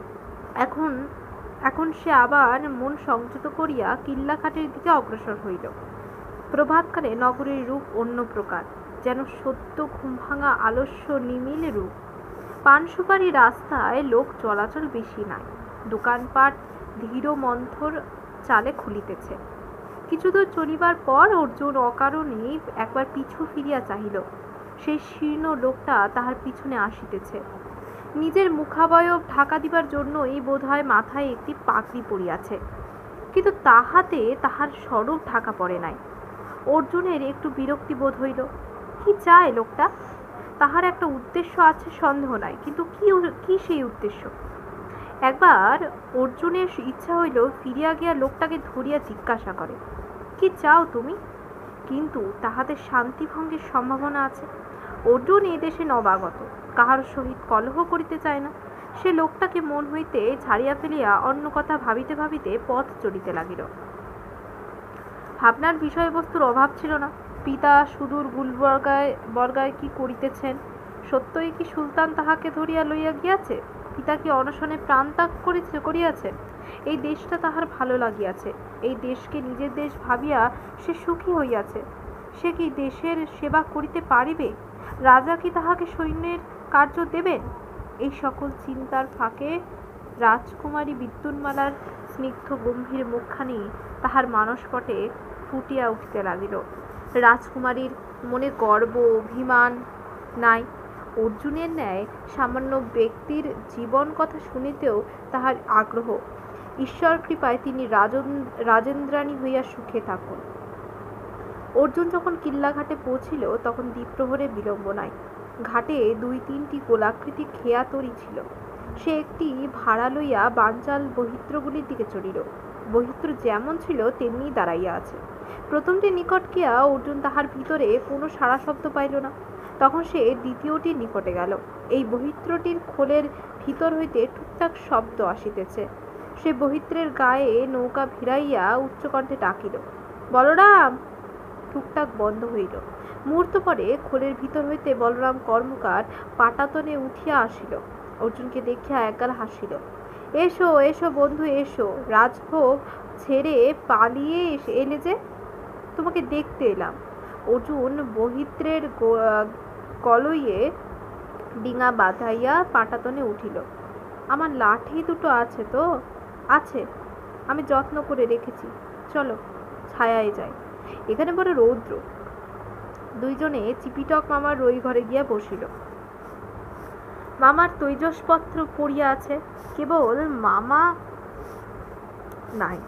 এখন সে আবার মন সংযত করিয়া কিল্লাঘাটের দিকে অগ্রসর হইল। প্রভাতকালে নগরীর রূপ অন্য প্রকার, যেন সদ্য ঘুমভাঙা আলস্য নিমিল রূপ। পানসুপারি রাস্তায় লোক চলাচল বেশি নাই। দোকানপাট ধীর মন্থর চালে খুলিতেছে। কিছুদূর চলিবার পর অর্জুন অকারণে একবার পিছু ফিরিয়া চাহিল। সেই শীর্ণ লোকটা তাহার পিছনে আসিতেছে। নিজের মুখাবয়ব ঢাকা দিবার জন্যই বোধহয় মাথায় একটি পাগড়ি পরিয়াছে, কিন্তু তাহাতে তাহার স্বরূপ ঢাকা পড়ে নাই। অর্জুনের একটু বিরক্তি বোধ হইল। কি চায় লোকটা? তাহার একটা উদ্দেশ্য আছে সন্দেহ নাই, কিন্তু কি সেই উদ্দেশ্য? একবার অর্জুনের ইচ্ছা হইল ফিরিয়া গিয়া লোকটাকে ধরিয়া জিজ্ঞাসা করে, কি চাও তুমি? কিন্তু তাহাদের শান্তিভঙ্গের সম্ভাবনা আছে। অর্জুন এ দেশে নবাগত, কাহার সহিত কলহ করিতে চায় না। সে লোকটাকে মন হইতে ছাড়িয়া ফেলিয়া অন্য কথা ভাবিতে ভাবিতে পথ চলিতে লাগিল। ভাবনার বিষয়বস্তুর অভাব ছিল না। পিতা সুদূর বর্গায় কি করিতেছেন? সত্যই কি সুলতান তাহাকে ধরিয়া লইয়া গিয়াছে? পিতা কি অনশনে প্রাণ ত্যাগ করিয়াছেন? এই দেশটা তাহার ভালো লাগিয়াছে, এই দেশকে নিজের দেশ ভাবিয়া সে সুখী হইয়াছে। সে কি দেশের সেবা করিতে পারিবে? রাজা কি তাহাকে সৈন্যের কার্য দেবেন? এই সকল চিন্তার ফাঁকে রাজকুমারী বিদ্যুন্মালার স্নিগ্ধ গম্ভীর মুখখানি তাহার মানসপটে ফুটিয়া উঠিতে লাগিল। রাজকুমারীর মনে গর্ব অভিমান নাই। অর্জুনের ন্যায় সামান্য ব্যক্তির জীবন কথা শুনিতেও তাহার আগ্রহ। ঈশ্বর কৃপায় তিনি রাজেন্দ্রাণী হইয়া সুখে থাকুন। অর্জুন যখন কিল্লাঘাটে পৌঁছিল তখন দ্বিপ্রহরে বিলম্ব নাই। ঘাটে ২-৩টি গোলাকৃতি খেয়া তরী ছিল। সে একটি ভাড়া লইয়া বানচাল বহিত্রগুলির দিকে চলিল। বহিত্র যেমন ছিল তেমনি দাঁড়াইয়া আছে। প্রথমটির নিকট গিয়া অর্জুন তাহার ভিতরে কোনো সাড়া শব্দ পাইল না। তখন সে দ্বিতীয়টির নিকটে গেল। এই বহিত্রটির খোলের ভিতর হইতে টুকটাক শব্দ আসিতেছে। সে বহিত্রের গায়ে নৌকা ভিড়াইয়া উচ্চকণ্ঠে ডাকিল, বলরাম! টুকটাক বন্ধ হইল। মুহূর্ত পরে খোলের ভিতর হইতে বলরাম কর্মকার পাটাতনে উঠিয়া আসিল। অর্জুনকে দেখিয়া একগাল হাসিল। এসো এসো বন্ধু এসো, রাজভোগ ছেড়ে পালিয়ে এলে যে? তোমাকে দেখতে এলাম। অর্জুন বহিত্রের কলইয়ে ডিঙা বাঁধাইয়া পাটাতনে উঠিল। আমার লাঠি দুটো আছে তো? আছে, আমি যত্ন করে রেখেছি। চলো ছায়ায় যাই, এখানে বড় রৌদ্র। দুইজনে চিপিটক মামার রই ঘরে গিয়া বসিল। মামার তৈজসপত্র পড়িয়া আছে, কেবল মামা নাই।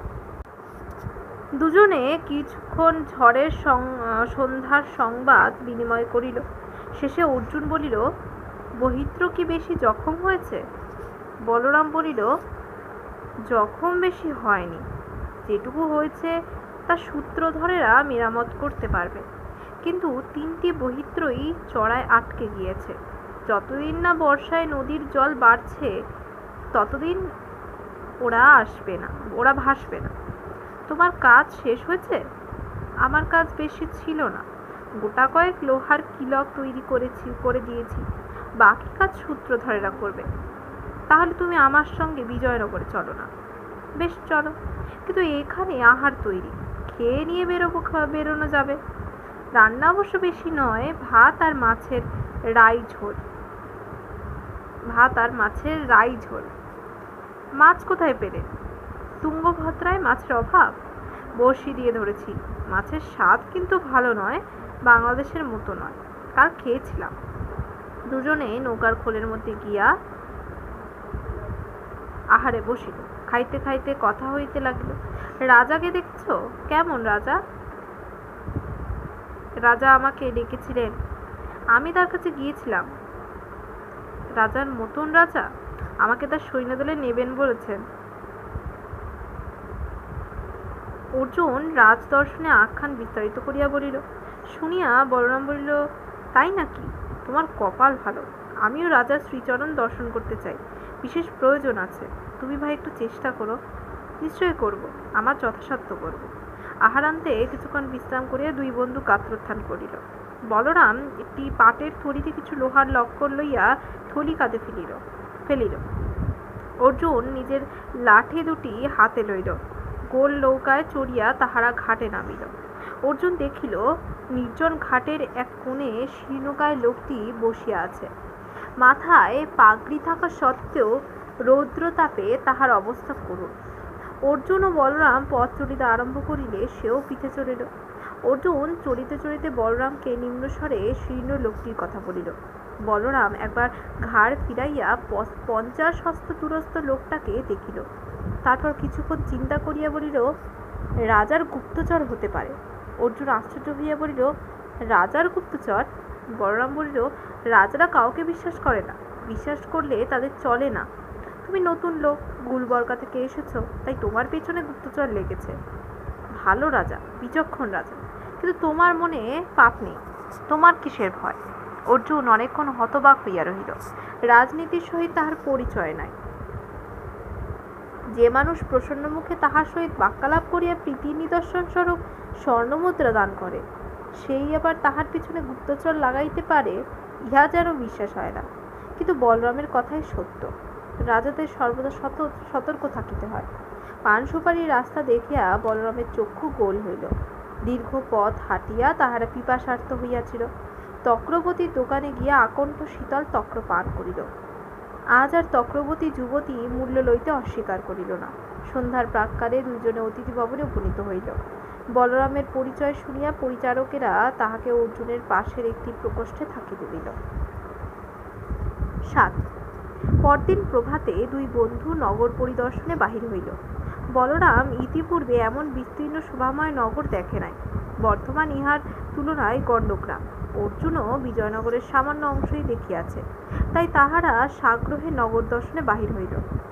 দুজনে কিছুক্ষণ ঝড়ের সন্ধ্যার সংবাদ বিনিময় করিল। শেষে অর্জুন বলিল, বহিত্র কি বেশি জখম হয়েছে? বলরাম বলিল, জখম বেশি হয়নি, যেটুকু হয়েছে তা সূত্রধরেরা মেরামত করতে পারবে। কিন্তু 3টি বহিত্রই চড়ায় আটকে গিয়েছে। যতদিন না বর্ষায় নদীর জল বাড়ছে ততদিন ওরা ভাসবে না। তোমার কাজ শেষ হয়েছে? আমার কাজ বেশি ছিল না, গোটা কয়েক লোহার কিলক তৈরি করে দিয়েছি, বাকি কাজ সূত্রধরেরা করবে। তাহলে তুমি আমার সঙ্গে বিজয়নগরে চলো না? বেশ চলো, কিন্তু এখানে আহার তৈরি, খেয়ে নিয়ে বেরোনো যাবে। রান্না অবশ্য বেশি নয়, ভাত আর মাছের রাই ঝোল। মাছ কোথায় পেলে? তুঙ্গভদ্রায় মাছের অভাব? বড়শি দিয়ে ধরেছি। মাছের স্বাদ কিন্তু ভালো নয়, বাংলাদেশের মতো নয়। কাল খেয়েছিলাম। দুজনে নৌকার খোলের মধ্যে গিয়া আহারে বসিল। খাইতে খাইতে কথা হইতে লাগিল। রাজাকে দেখছ? কেমন রাজা? রাজা আমাকে ডেকেছিলেন, আমি তার কাছে গিয়েছিলাম। রাজার মতন রাজা? আমাকে তার সৈন্যদলে নেবেন বলেছেন। অর্জুন রাজদর্শনে আখ্যান বিস্তারিত করিয়া বলিল। শুনিয়া বলরাম বলিল, তাই নাকি? তোমার কপাল ভালো। আমিও রাজার শ্রীচরণ দর্শন করতে চাই, বিশেষ প্রয়োজন আছে। তুমি ভাই একটু চেষ্টা করো। নিশ্চয় করব, আমার যথাসাধ্য করব। আহারান্তে কিছুক্ষণ বিশ্রাম করিয়া দুই বন্ধু গাত্রোত্থান করিল। বলরাম একটি পাটের থলিতে কিছু লোহার লক্কর লইয়া থলি কাঁধে ফেলিল। অর্জুন নিজের লাঠি দুটি হাতে লইল। গোল নৌকায় চড়িয়া তাহারা ঘাটে নামিল। অর্জুন দেখিল নির্জন ঘাটের এক কোণে শীর্ণকায় লোকটি বসিয়া আছে। মাথায় পাগড়ি থাকা সত্ত্বেও রৌদ্রতাপে তাহার অবস্থা করুণ। অর্জুন ও বলরাম পথ চলিতে আরম্ভ করিলে সেও পিঠে চড়িল। অর্জুন চড়িতে চড়িতে বলরামকে নিম্নস্বরে শীর্ণ লোকটির কথা বলিল। বলরাম একবার ঘাড় ফিরাইয়া 50 হস্ত দূরস্থ লোকটাকে দেখিল। তারপর কিছুক্ষণ চিন্তা করিয়া বলিল, রাজার গুপ্তচর হতে পারে। অর্জুন আশ্চর্য হইয়া বলিল, রাজার গুপ্তচর? বলরাম বলিল, রাজারা কাউকে বিশ্বাস করে না, বিশ্বাস করলে তাদের চলে না। তুমি নতুন লোক, গুলবর্গা থেকে এসেছো, তাই তোমার পেছনে গুপ্তচর লেগেছে। ভালো রাজা, বিচক্ষণ রাজা, কিন্তু তোমার মনে পাপ নেই, তোমার কিসের ভয়? অর্জুন অনেকক্ষণ হতবাক হইয়া রহিল। রাজনীতির সহিত তাহার পরিচয় নাই। যে মানুষ প্রসন্ন মুখে তাহার সহিত বাক্যালাপ করিয়া প্রীতি নিদর্শন স্বরূপ স্বর্ণমুদ্রা দান করে, সেই আবার তাহার পিছনে গুপ্তচর লাগাইতে পারে, ইহা যেন বিশ্বাস হয় না। কিন্তু বলরামের কথাই সত্য, রাজাদের সর্বদা সতর্ক থাকিতে হয়। পান সুপারির রাস্তা দেখিয়া বলরামের চক্ষু গোল হইল। দীর্ঘ পথ হাঁটিয়া তাহারা পিপাসার্ত হইয়াছিল। তক্রবতীর দোকানে গিয়া আকণ্ঠ শীতল তক্র পান করিল। আজ আর তক্রবতী যুবতী মূল্য লইতে অস্বীকার করিল না। সন্ধ্যার প্রাক্কালে দুইজনে অতিথি ভবনে উপনীত হইল। বলরামের পরিচয় শুনিয়া পরিচারকেরা তাহাকে অর্জুনের পাশের একটি প্রকোষ্ঠে থাকিতে দিল। ৭। পরদিন প্রভাতে দুই বন্ধু নগর পরিদর্শনে বাহির হইল। বলরাম ইতিপূর্বে এমন বিস্তীর্ণ শোভাময় নগর দেখে নাই। বর্ধমান ইহার তুলনায় গণ্ডগ্রাম। অর্জুনও বিজয়নগরের সামান্য অংশই দেখিয়াছে, তাই তাহারা সাগ্রহে নগর দর্শনে বাহির হইল।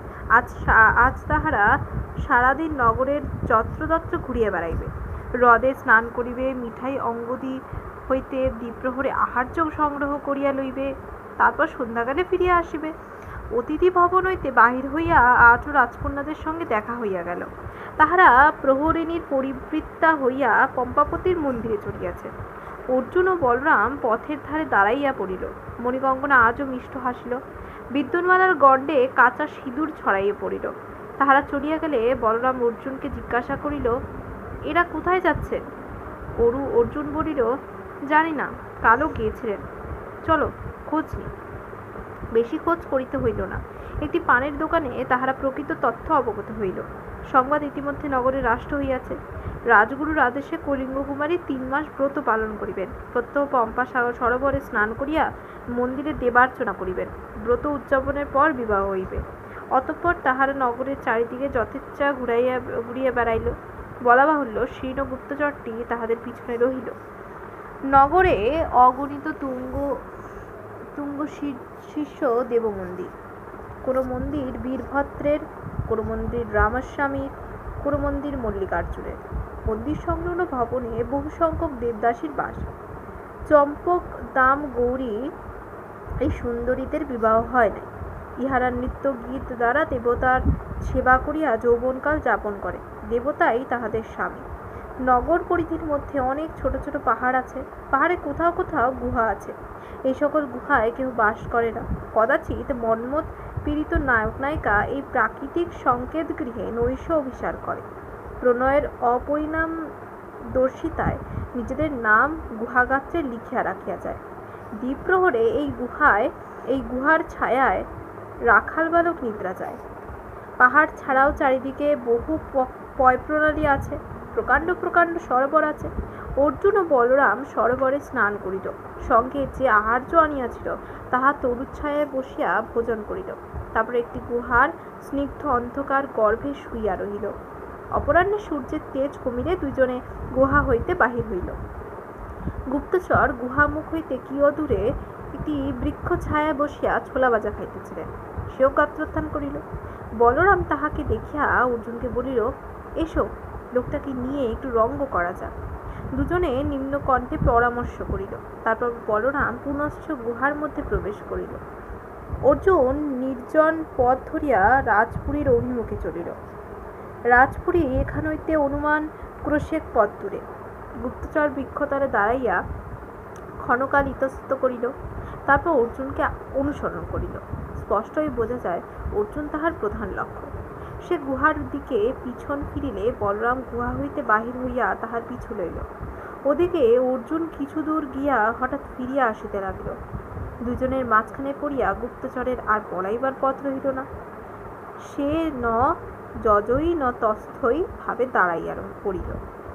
আজ তাহারা সারাদিন নগরের যত্রতত্র ঘুরিয়া বেড়াইবে। হ্রদে স্নান করিবে, মিঠাই অঙ্গদি হইতে দ্বিপ্রহরে আহার্য সংগ্রহ করিয়া লইবে, তারপর সন্ধ্যাকালে ফিরিয়া আসিবে। অতিথি ভবন হইতে বাহির হইয়া ৮ রাজকন্যাদের সঙ্গে দেখা হইয়া গেল। তাহারা প্রহরিণীর পরিবৃত্তা হইয়া পম্পাপতির মন্দিরে চলিয়াছে। অর্জুন ও বলরাম পথের ধারে দাঁড়াইয়া পড়িল। মণিকঙ্কনা আজও মিষ্ট হাসিল। বিদ্যুন্মালার গণ্ডে কাঁচা সিঁদুর ছড়াইয়া পড়িল। তাহারা চলিয়া গেলে বলরাম অর্জুনকে জিজ্ঞাসা করিল, এরা কোথায় যাচ্ছেন? অর্জুন বলিল, জানি না, কালও গিয়েছিলেন, চলো খোঁজ নি। বেশি খোঁজ করিতে হইল না। একটি পানের দোকানে তাহারা প্রকৃত তথ্য অবগত হইল। সংবাদ ইতিমধ্যে নগরে রাষ্ট্র হইয়াছে। রাজগুরুর আদেশে কলিঙ্গ কুমারী ৩ মাস ব্রত পালন করিবেন। প্রত্যহ পম্পা সরোবরে স্নান করিয়া মন্দিরে দেবার্চনা করিবেন। ব্রত উদযাপনের পর বিবাহ হইবে। অতঃপর তাহারা নগরের চারিদিকে যথেচ্ছা ঘুরিয়া বেড়াইল। বলা বাহুল্য, শীর্ণ গুপ্তচরটি তাহাদের পিছনে রহিল। নগরে অগণিত তুঙ্গ শীর্ষ দেবমন্দির, কোনো মন্দির বীরভদ্রের, কোনো মন্দির রামস্বামীর, কোনো মন্দির মল্লিকার্জুনের। মন্দির সংলগ্ন ভবনে বহু সংখ্যক দেবদাসীর বাস। চম্পক দাম গৌরী এই সুন্দরীদের বিবাহ হয় নাই। ইহারা নৃত্য গীত দ্বারা দেবতার সেবা করিয়া যৌবনকাল যাপন করে। দেবতাই তাহাদের স্বামী। নগর পরিধির মধ্যে অনেক ছোট ছোট পাহাড় আছে। পাহাড়ে কোথাও কোথাও গুহা আছে। এই সকল গুহায় কেউ বাস করে না। কদাচিৎ মন্মথ পীড়িত নায়ক নায়িকা এই প্রাকৃতিক সংকেত গৃহে নৈশ অভিসার করে। প্রণয়ের অপরিণামদর্শিতায় নিজেদের নাম গুহাগাত্রে লিখিয়া রাখিয়া যায়। দ্বিপ্রহরে এই গুহার ছায়ায় রাখাল বালক নিদ্রা যায়। পাহাড় ছাড়াও চারিদিকে বহু পয় প্রণালী আছে। প্রকাণ্ড প্রকাণ্ড সরোবর আছে। অর্জুন ও বলরাম সরোবরে স্নান করিল। সঙ্গে যে আহার্য আনিয়াছিল তাহা তরুচ্ছায়ায় বসিয়া ভোজন করিল। তারপর একটি গুহার স্নিগ্ধ অন্ধকার গর্ভে শুইয়া রহিল। অপরাহ্নে সূর্যের তেজ কমিলে দুইজনে গুহা হইতে বাহির হইল। গুপ্তচর গুহামুখ হইতে কিয়দূরে একটি বৃক্ষ ছায়ায় বসিয়া ছোলা ভাজা খাইতেছিলেন। সেও গাত্রোত্থান করিল। বলরাম তাহাকে দেখিয়া অর্জুনকে বলিল, এসো, লোকটাকে নিয়ে একটু রঙ্গ করা যাক। দুজনে নিম্ন কণ্ঠে পরামর্শ করিল। তারপর বলরাম পুনশ্চ গুহার মধ্যে প্রবেশ করিল। অর্জুন নির্জন পথ ধরিয়া রাজপুরীর অভিমুখে চলিল। রাজপুরী এখান হইতে অনুমান ক্রোশেক পথ দূরে। গুপ্তচর বৃক্ষতলে দাঁড়াইয়া ক্ষণকাল ইতস্তত করিল। তারপর অর্জুনকে অনুসরণ করিল। স্পষ্টই বোঝা যায় অর্জুন তাহার প্রধান লক্ষ্য। সে গুহার দিকে পিছন ফিরিলে বলরাম গুহা হইতে বাহির হইয়া তাহার পিছু লইল। ওদিকে অর্জুন কিছু দূর গিয়া হঠাৎ ফিরিয়া আসিতে লাগিল। দুজনের মাঝখানে পড়িয়া গুপ্তচরের আর পলাইবার পথ রহিল না। সে ন যজই ন তস্থই ভাবে দাঁড়াইয়া পড়িল।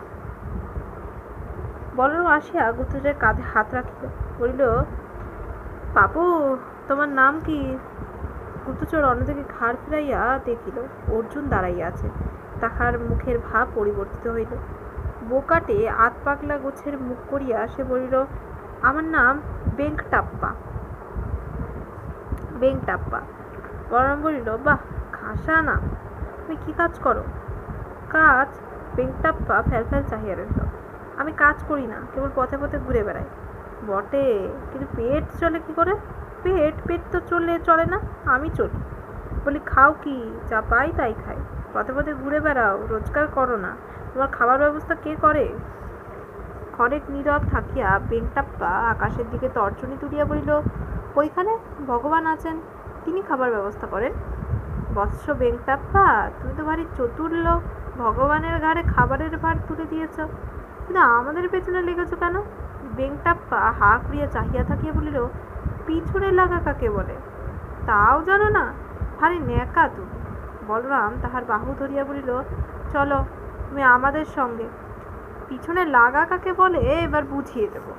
বলরাম আসিয়া গুপ্তচরের কাঁধে হাত রাখিল, বলিল, বাবু, তোমার নাম কি? গুপ্তচর অন্যদিকে ঘাড় ফিরাইয়া দেখিল অর্জুন দাঁড়াইয়া আছে। তাহার মুখের ভাব পরিবর্তিত হইল। বোকাটে আত পাগলা গোছের মুখ করিয়া সে বলিল, আমার নাম বেঙ্কটাপ্পা। বেঙ্কটাপ্পা। বলরাম বলিল, বাহ, খাসা না। তুমি কি কাজ করো? কাজ? বেঙ্কটাপ্পা ফ্যালফ্যাল চাহিয়া রইল। আমি কাজ করি না, কেবল পথে পথে ঘুরে বেড়াই। বটে, কিন্তু পেট চলে কি করে? পেট তো চলে না, আমি চলি। বলি, খাও কি? যা পাই তাই খাই। পথে পথে ঘুরে বেড়াও, রোজগার করো না। তোমার খাবার ব্যবস্থা কে করে? ক্ষণেক নীরব থাকিয়া বেঙ্কটাপ্পা আকাশের দিকে তর্জনী তুলিয়া বলিল, ওইখানে ভগবান আছেন, তিনি খাবার ব্যবস্থা করেন। বৎস বেঙ্কটাপ্পা, তুমি তো ভারী চতুর লোক, ভগবানের ঘাড়ে খাবারের ভার তুলে দিয়েছ, কিন্তু আমাদের পেছনে লেগেছ কেন? বেঙ্কটাপ্পা হা করিয়া চাহিয়া থাকিয়া বলিল, পিছনে লাগা কাকে বলে? তাও জানো না? ভারী ন্যাকা তুমি। বলরাম তাহার বাহু ধরিয়া বলিল, চলো তুমি আমাদের সঙ্গে। পিছনে লাগা কাকে বলে এবার বুঝিয়ে দেব।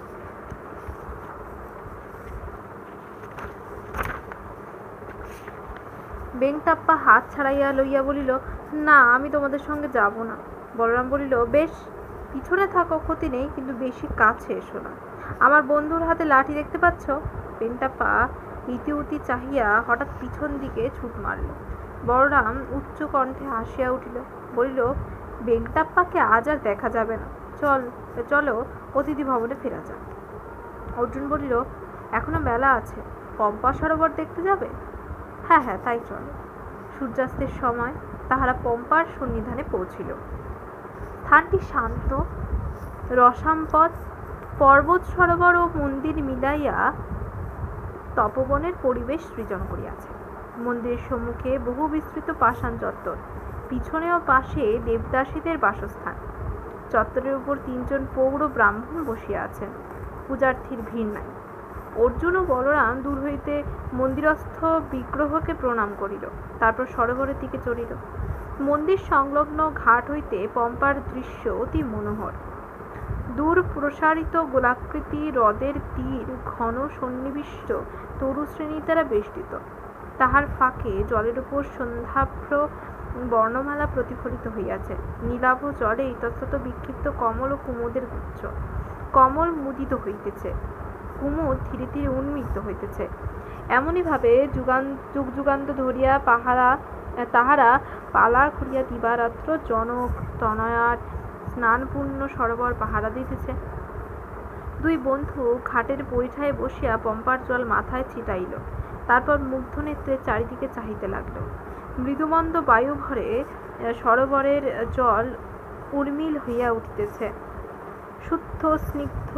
বেঙ্কটাপ্পা হাত ছাড়াইয়া লইয়া বলিল, না, আমি তোমাদের সঙ্গে যাব না। বলরাম বলিল, বেশ, পিছনে থাকো, ক্ষতি নেই, কিন্তু বেশি কাছে এসো না। আমার বন্ধুর হাতে লাঠি দেখতে পাচ্ছ? বেঙ্কটাপ্পা ইতিউতি চাহিয়া হঠাৎ পিছন দিকে ছুট মারল। বলরাম উচ্চ কণ্ঠে হাসিয়া উঠিল, বলিল, বেঙ্কটাপ্পাকে আজ আর দেখা যাবে না, চলো অতিথি ভবনে ফেরা যাক। অর্জুন বলিল, এখনো বেলা আছে, পম্পা সরোবর দেখতে যাবে? হ্যাঁ, তাই চলো। সূর্যাস্তের সময় তাহারা পম্পার সন্নিধানে পৌঁছিল। স্থানটি শান্ত, রসাম্পদ, পর্বত সরোবর ও মন্দির মিলাইয়া তপবনের পরিবেশ সৃজন করিয়াছে। মন্দিরের সম্মুখে বহু বিস্তৃত পাষাণ চত্বর, পিছনে ও পাশে দেবদাসীদের বাসস্থান। চত্বরের উপর 3 জন পৌর ব্রাহ্মণ বসিয়া আছেন। পূজার্থীর ভিড় নাই। অর্জুন ও বলরাম দূর হইতে মন্দিরস্থ বিগ্রহকে প্রণাম করিল, তারপর সরোবরের দিকে চলিল। মন্দির সংলগ্ন ঘাট হইতে পম্পার দৃশ্য অতি মনোহর। দূর প্রসারিত গোলাকৃতি হ্রদের তীর ঘন সন্নিবিষ্ট তরুশ্রেণীর দ্বারা বেষ্টিত। তাহার ফাঁকে জলের উপর সন্ধ্যাভ্র বর্ণমালা প্রতিফলিত হইয়াছে। নীলাভ জলে ইতস্তত বিক্ষিপ্ত কমল ও কুমুদের গুচ্ছ। কমল মুদিত হইতেছে, কুমুদ ধীরে ধীরে উন্মিলিত হইতেছে। এমনই ভাবে যুগ যুগান্ত ধরিয়া তাহারা পালা করিয়া দিবারাত্র জনক তনয়ার স্নানপূর্ণ সরোবর পাহারা দিতেছে। 2 বন্ধু ঘাটের বৈঠায় বসিয়া পম্পার জল মাথায় ছিটাইল, তারপর মুগ্ধ নেত্রে চারিদিকে চাহিতে লাগল। মৃদুমন্দ বায়ু ভরে সরোবরের জল উর্মিল হইয়া উঠিতেছে। শুদ্ধ স্নিগ্ধ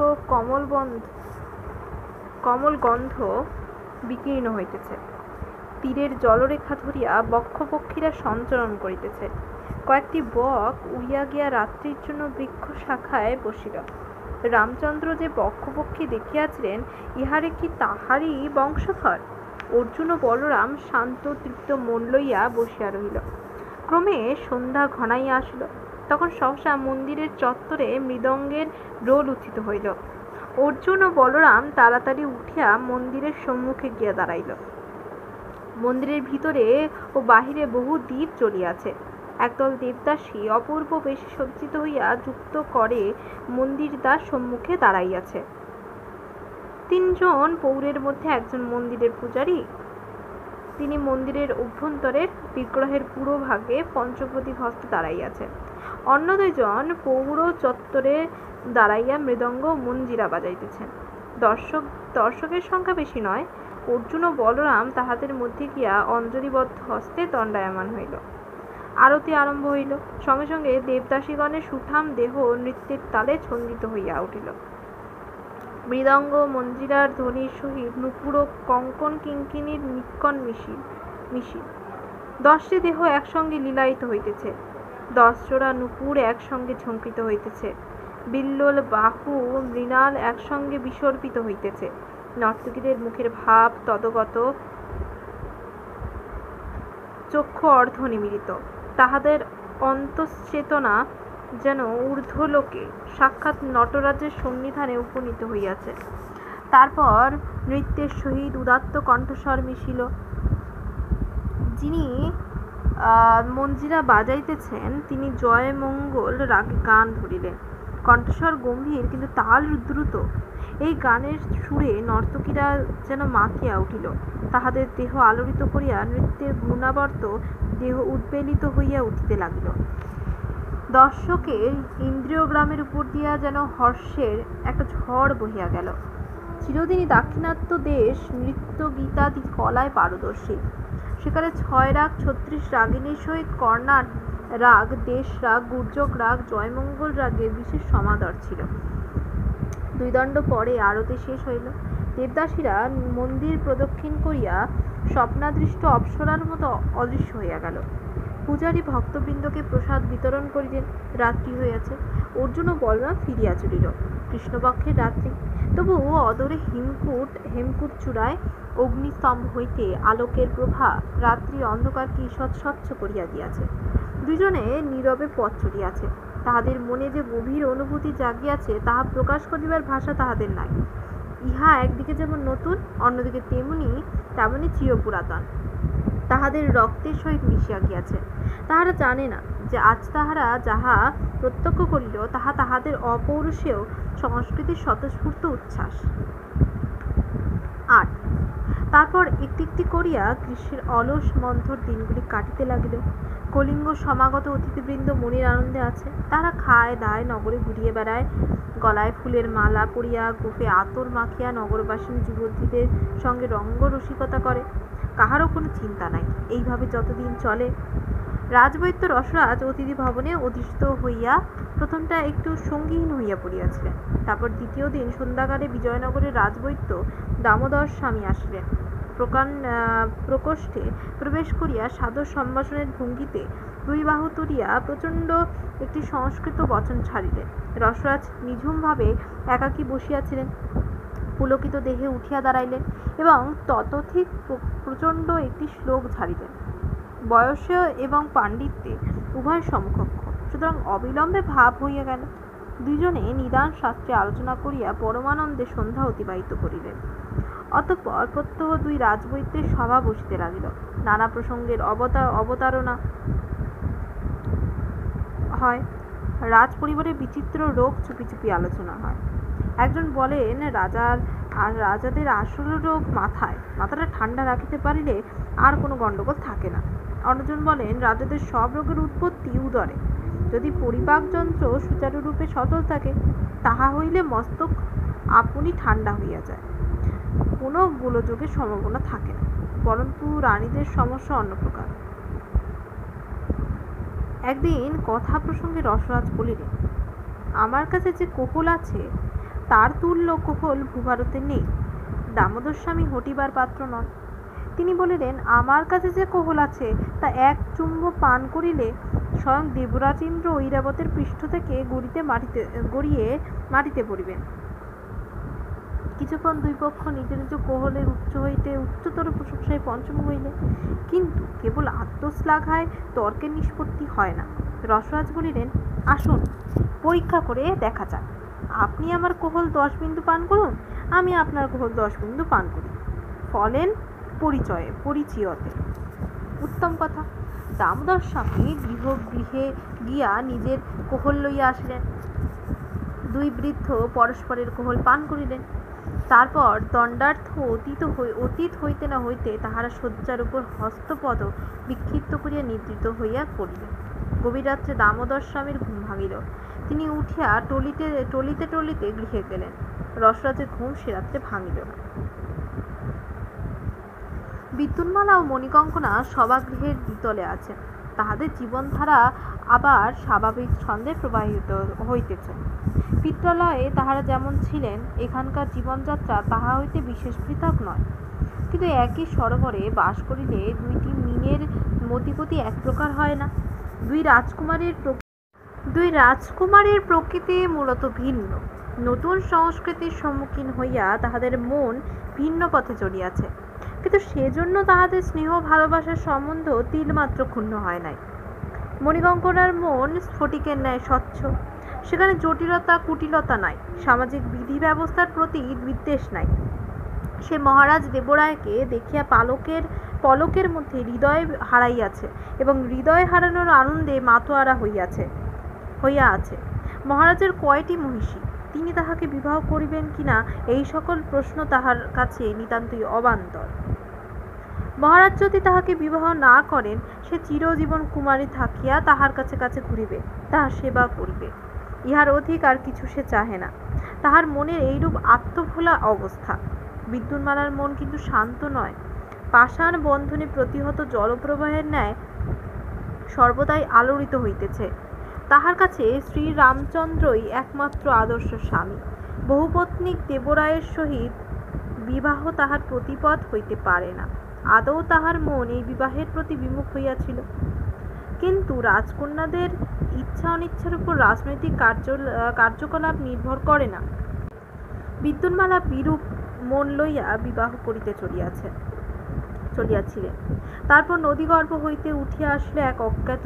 কমল গন্ধ বিকীর্ণ হইতেছে। তীরের জলরেখা ধরিয়া বক্ষপক্ষীরা সঞ্চরণ করিতেছে। কয়েকটি বক উড়িয়া গিয়া রাত্রির জন্য বৃক্ষ শাখায় বসিল। রামচন্দ্র যে বক্ষপক্ষী দেখিয়াছিলেন, ইহারে কি তাহারই বংশধর? অর্জুন ও বলরাম শান্ত তৃপ্ত মন লইয়া বসিয়া রহিল। ক্রমে সন্ধ্যা ঘনাইয়া আসিল। তখন সহসা মন্দিরের চত্বরে মৃদঙ্গের রোল উত্থিত হইল। অর্জুন ও বলরাম তাড়াতাড়ি উঠিয়া মন্দিরের সম্মুখে গিয়া দাঁড়াইল। মন্দিরের ভিতরে ও বাহিরে বহু দীপ জ্বলিয়াছে। একদল দেবদাসী অপূর্ব বেশে সজ্জিত হইয়া যুক্ত করে মন্দির দ্বার সম্মুখে দাঁড়াইয়াছে। 3 জন পৌরের মধ্যে একজন মন্দিরের পূজারী। তিনি মন্দিরের অভ্যন্তরের বিগ্রহের পুরো ভাগে পঞ্চপ্রদীপ হস্তে দাঁড়াইয়াছেন। অন্য 2 জন পৌর চত্বরে দাঁড়াইয়া মৃদঙ্গ ও মঞ্জিরা বাজাইতেছেন। দর্শকের সংখ্যা বেশি নয়। অর্জুন ও বলরাম তাহাদের মধ্যে গিয়া অঞ্জলিবদ্ধ হস্তে দণ্ডায়মান হইল। আরতি আরম্ভ হইল। সঙ্গে সঙ্গে দেবদাসীগণের সুঠাম দেহ নৃত্যের তালে ছন্দিত হইয়া উঠিল। মৃদঙ্গ মঞ্জিরার ধ্বনির সহিত নূপুর ও কঙ্কন কিঙ্কিণীর নিক্কণ মিশিল। 10টি দেহ একসঙ্গে লীলায়িত হইতেছে। 10 জোড়া নূপুর একসঙ্গে ঝঙ্কৃত হইতেছে। বিল্লোল বাহু মৃণাল একসঙ্গে বিসর্পিত হইতেছে। নর্তকীদের মুখের ভাব তদগত, চক্ষু অর্ধ নিমীলিত। তাহাদের অন্তশ্চেতনা যেন ঊর্ধ্বলোকে সাক্ষাৎ নটরাজের সন্নিধানে উপনীত হইয়াছে। তারপর নৃত্যের সহিত উদাত্ত কণ্ঠস্বর মিশিল। যিনি মঞ্জিরা বাজাইতেছেন, তিনি জয় মঙ্গল রাগে গান ধরিলেন। কণ্ঠস্বর গম্ভীর, কিন্তু তাল দ্রুত। এই গানের সুরে নর্তকীরা যেন মাতিয়া উঠিল। তাহাদের দেহ আলোড়িত করিয়া নৃত্যের ঘূর্ণাবর্ত দেহ উদ্বেলিত হইয়া উঠিতে লাগিল। দর্শকের ইন্দ্রিয়গ্রামের উপর দিয়া যেন হর্ষের একটা ঝড় বহিয়া গেল। চিরদিনই দাক্ষিণাত্য দেশ নৃত্য গীতাদি কলায় পারদর্শী। সেখানে 6 রাগ 36 রাগিনীর সহিত কর্ণাট রাগ, দেশ রাগ, গুর্জক রাগ, জয়মঙ্গল রাগের বিশেষ সমাদর ছিল। 2 দণ্ড পরে আরতি শেষ হইল। দেবদাসীরা মন্দির প্রদক্ষিণ করিয়া স্বপ্নাদৃষ্ট অপ্সরার মতো অদৃশ্য হইয়া গেল। পূজারী ভক্তবৃন্দকে প্রসাদ বিতরণ করিলেন। রাত্রি হইয়াছে। অর্জুন ও বলরাম ফিরিয়া চলিল। কৃষ্ণপক্ষের রাত্রি। তবুও অদূরে হেমকূট চূড়ায় অগ্নিস্তম্ভ হইতে আলোকের প্রভা রাত্রির অন্ধকারকে ঈষৎ স্বচ্ছ করিয়া দিয়াছে। দুইজনে নীরবে পথ চলিয়াছে। তাহাদের মনে যে গভীর অনুভূতি জাগিয়াছে, তাহা প্রকাশ করিবার ভাষা তাহাদের নাই। ইহা একদিকে যেমন নতুন, অন্যদিকে তেমনি চিরপুরাতন। তাহাদের রক্তের সহিত মিশিয়া গিয়াছে। তাহারা জানে না যে আজ তাহারা যাহা প্রত্যক্ষ করিল, তাহা তাহাদের অপৌরুষেয় সংস্কৃতির স্বতঃস্ফূর্ত উচ্ছ্বাস। 8 তারপর একটি একটি করিয়া গ্রীষ্মের অলস মন্থর দিনগুলি কাটিতে লাগিল। কলিঙ্গ সমাগত অতিথিবৃন্দ মনের আনন্দে আছে। তারা খায় দায়, নগরে ঘুরিয়ে বেড়ায়, গলায় ফুলের মালা পরিয়া, গোফে আতর মাখিয়া নগরবাসিনী যুবতীদের সঙ্গে রঙ্গ রসিকতা করে। কাহারও কোনো চিন্তা নাই। এইভাবে যতদিন চলে। রাজবৈদ্য রসরাজ অতিথি ভবনে অধিষ্ঠিত হইয়া প্রথমটা একটু সঙ্গীহীন হইয়া পড়িয়াছিলেন। তারপর দ্বিতীয় দিন সন্ধ্যাকালে বিজয়নগরের রাজবৈদ্য দামোদর স্বামী আসিলেন। প্রকোষ্ঠে প্রবেশ করিয়া সাদর সম্ভাষণের ভঙ্গিতে 2 বাহু তুলিয়া প্রচণ্ড একটি সংস্কৃত বচন ছাড়িলেন। রসরাজ নিঝুমভাবে একাকী বসিয়াছিলেন। পুলকিত দেহে উঠিয়া দাঁড়াইলেন এবং ততোধিক প্রচণ্ড একটি শ্লোক ঝাড়িলেন। বয়সে এবং পাণ্ডিত্যে উভয় সমকক্ষ, সুতরাং অবিলম্বে ভাব হইয়া গেল। দুইজনে নিদান শাস্ত্রে আলোচনা করিয়া পরমানন্দে সন্ধ্যা অতিবাহিত করিলেন। অতঃপর প্রত্যহ 2 রাজবৈদ্যের সভা বসিতে লাগিল। নানা প্রসঙ্গের অবতারণা হয়। রাজ পরিবারের বিচিত্র রোগ চুপি চুপি আলোচনা হয়। একজন বলেন, রাজাদের আসল রোগ মাথাটা ঠান্ডা রাখিতে পারিলে আর কোনো গণ্ডগোল থাকে না। অন্যজন বলেন, রাজাদের সব রোগের উৎপত্তি উদরে। যদি পরিপাক যন্ত্র সুচারুরূপে সচল থাকে, তাহা হইলে মস্তক আপনি ঠান্ডা হইয়া যায়, কোনো গোলযোগের সম্ভাবনা থাকে না। পরন্তু রানীদের সমস্যা অন্য প্রকার। একদিন কথা প্রসঙ্গে রসরাজ বলিলেন, আমার কাছে যে কোহল আছে, তার তুল্য কোহল ভূভারতে নেই। দামোদর স্বামী হটিবার পাত্র নন। তিনি বলিলেন, আমার কাছে যে কোহল আছে, তা 1 চুম্ব পান করিলে স্বয়ং দেবরাজ ইন্দ্র ঐরাবতের পৃষ্ঠ থেকে গড়িয়ে মাটিতে পড়িবেন। কিছুক্ষণ 2 পক্ষ নিজ নিজ কোহলের উচ্চ হইতে উচ্চতর প্রশংসায় পঞ্চমুখ হইলে, কিন্তু কেবল আত্মশ্লাঘায় তর্কের নিষ্পত্তি হয় না। রসরাজ বলিলেন, আসুন পরীক্ষা করে দেখা যাক। আপনি আমার কোহল 10 বিন্দু পান করুন, আমি আপনার কোহল 10 বিন্দু পান করি। ফলেন পরিচয়তে। উত্তম কথা। দামোদর স্বামী গৃহে গিয়া নিজের কোহল লইয়া আসিলেন। 2 বৃদ্ধ পরস্পরের কোহল পান করিলেন। তারপর দণ্ডার্থ অতীত হইতে না হইতে তাহারা শয্যার উপর হস্তপদ বিক্ষিপ্ত করিয়া নিদ্রিত হইয়া পড়িলেন। গভীর রাত্রে দামোদর স্বামীর ঘুম ভাঙিল। তিনি উঠিয়া টলিতে গৃহে গেলেন। রসরাজের ঘুম সে রাত্রে ভাঙিল না। বিদ্যুন্মালা ও মণিকঙ্কনা সভাগৃহের দ্বিতলে আছেন। তাহাদের জীবনধারা আবার স্বাভাবিক ছন্দে প্রবাহিত হইতেছে। পিত্রালয়ে তাহারা যেমন ছিলেন, এখানকার জীবনযাত্রা তাহা হইতে বিশেষ পৃথক নয়। কিন্তু একই সরোবরে বাস করিলে 2টি মিনের মতিগতি এক প্রকার হয় না। 2 রাজকুমারীর প্রকৃতি মূলত ভিন্ন। নতুন সংস্কৃতির সম্মুখীন হইয়া তাহাদের মন ভিন্ন পথে চলিয়াছে, কিন্তু সেজন্য তাহাদের স্নেহ ভালোবাসার সম্বন্ধ তিলমাত্র ক্ষুণ্ণ হয় নাই। মণিকঙ্কনার মন স্ফটিকের ন্যায় স্বচ্ছ। সেখানে জটিলতা কুটিলতা নাই, সামাজিক বিধি ব্যবস্থার প্রতি বিদ্বেষ নাই। সে মহারাজ দেবরায়কে দেখিয়া পালকের পলকের মধ্যে হৃদয় হারাইয়াছে এবং হৃদয় হারানোর আনন্দে মাতোয়ারা হইয়া আছে। মহারাজের কয়টি মহিষী, তিনি তাহাকে বিবাহ করিবেন কিনা এই সকল প্রশ্ন তাহার কাছে নিতান্তই অবান্তর। মহারাজ যদি তাহাকে বিবাহ না করেন, সে চিরজীবন কুমারী থাকিয়া তাহার কাছে কাছে ঘুরিবে, তাহার সেবা করিবে, ইহার অধিক আর কিছু সে চাহে না। তাহার মনের এইরূপ আত্মভোলা অবস্থা। বিদ্যুন্মালার মন কিন্তু শান্ত নয়, পাষাণ বন্ধনে প্রতিহত জলপ্রবাহের ন্যায় সর্বদাই আলোড়িত হইতেছে। তাহার কাছে শ্রীরামচন্দ্রই একমাত্র আদর্শ স্বামী। বহুপত্নীক দেবরায়ের সহিত বিবাহ তাহার প্রতিপদ হইতে পারে না। আদৌ তাহার মন এই বিবাহের প্রতি বিমুখ হইয়াছিল, কিন্তু রাজকন্যাদের ইচ্ছা অনিচ্ছার উপর রাজনৈতিক কার্যকলাপ নির্ভর করে না। বিদ্যুন্মালা বিরূপ মন লইয়া বিবাহ করিতে চলিয়াছিলেন। তারপর নদীগর্ভ হইতে উঠিয়া আসিল এক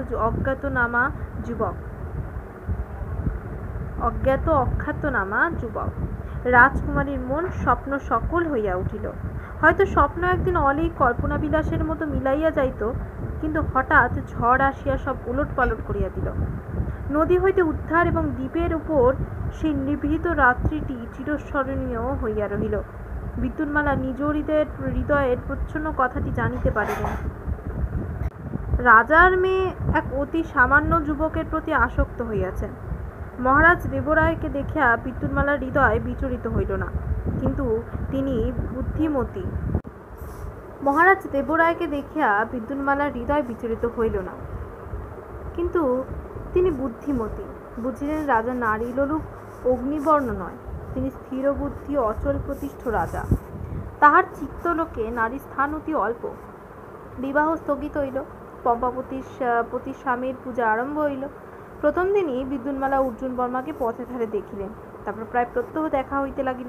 অখ্যাতনামা যুবক। রাজকুমারীর মন স্বপ্ন সকল হইয়া উঠিল। হয়তো স্বপ্ন একদিন অলেই কল্পনাবিলাসের মতো মিলাইয়া যাইত, কিন্তু হঠাৎ ঝড় আসিয়া সব উলটপালট করিয়া দিল। নদী হইতে উদ্ধার এবং দ্বীপের উপর সেই নিভৃত রাত্রিটি চিরস্মরণীয় হইয়া রহিল। বিদ্যুন্মালা নিজ হৃদয়ের প্রচ্ছন্ন কথাটি জানিতে পারিলেন। রাজার মেয়ে এক অতি সামান্য যুবকের প্রতি আসক্ত হইয়াছেন। মহারাজ দেবরায়কে দেখিয়া বিদ্যুন্মালার হৃদয় বিচলিত হইল না, কিন্তু তিনি বুদ্ধিমতী। মহারাজ দেবরায়কে দেখিয়া বিদ্যুন্মালার হৃদয় বিচলিত হইল না, কিন্তু তিনি বুদ্ধিমতী। বুঝিলেন রাজা নারী লোলুপ অগ্নিবর্ণ নয়, তিনি স্থির বুদ্ধি অচল প্রতিষ্ঠ রাজা। তাহার চিত্তলোকে নারীর স্থান অতি অল্প। বিবাহ স্থগিত হইল। পম্পাপতির স্বামীর পূজা আরম্ভ হইল। প্রথম দিনই বিদ্যুন্মালা অর্জুন বর্মাকে পথে ধারে দেখিলেন। তারপর প্রায় প্রত্যহ দেখা হইতে লাগিল।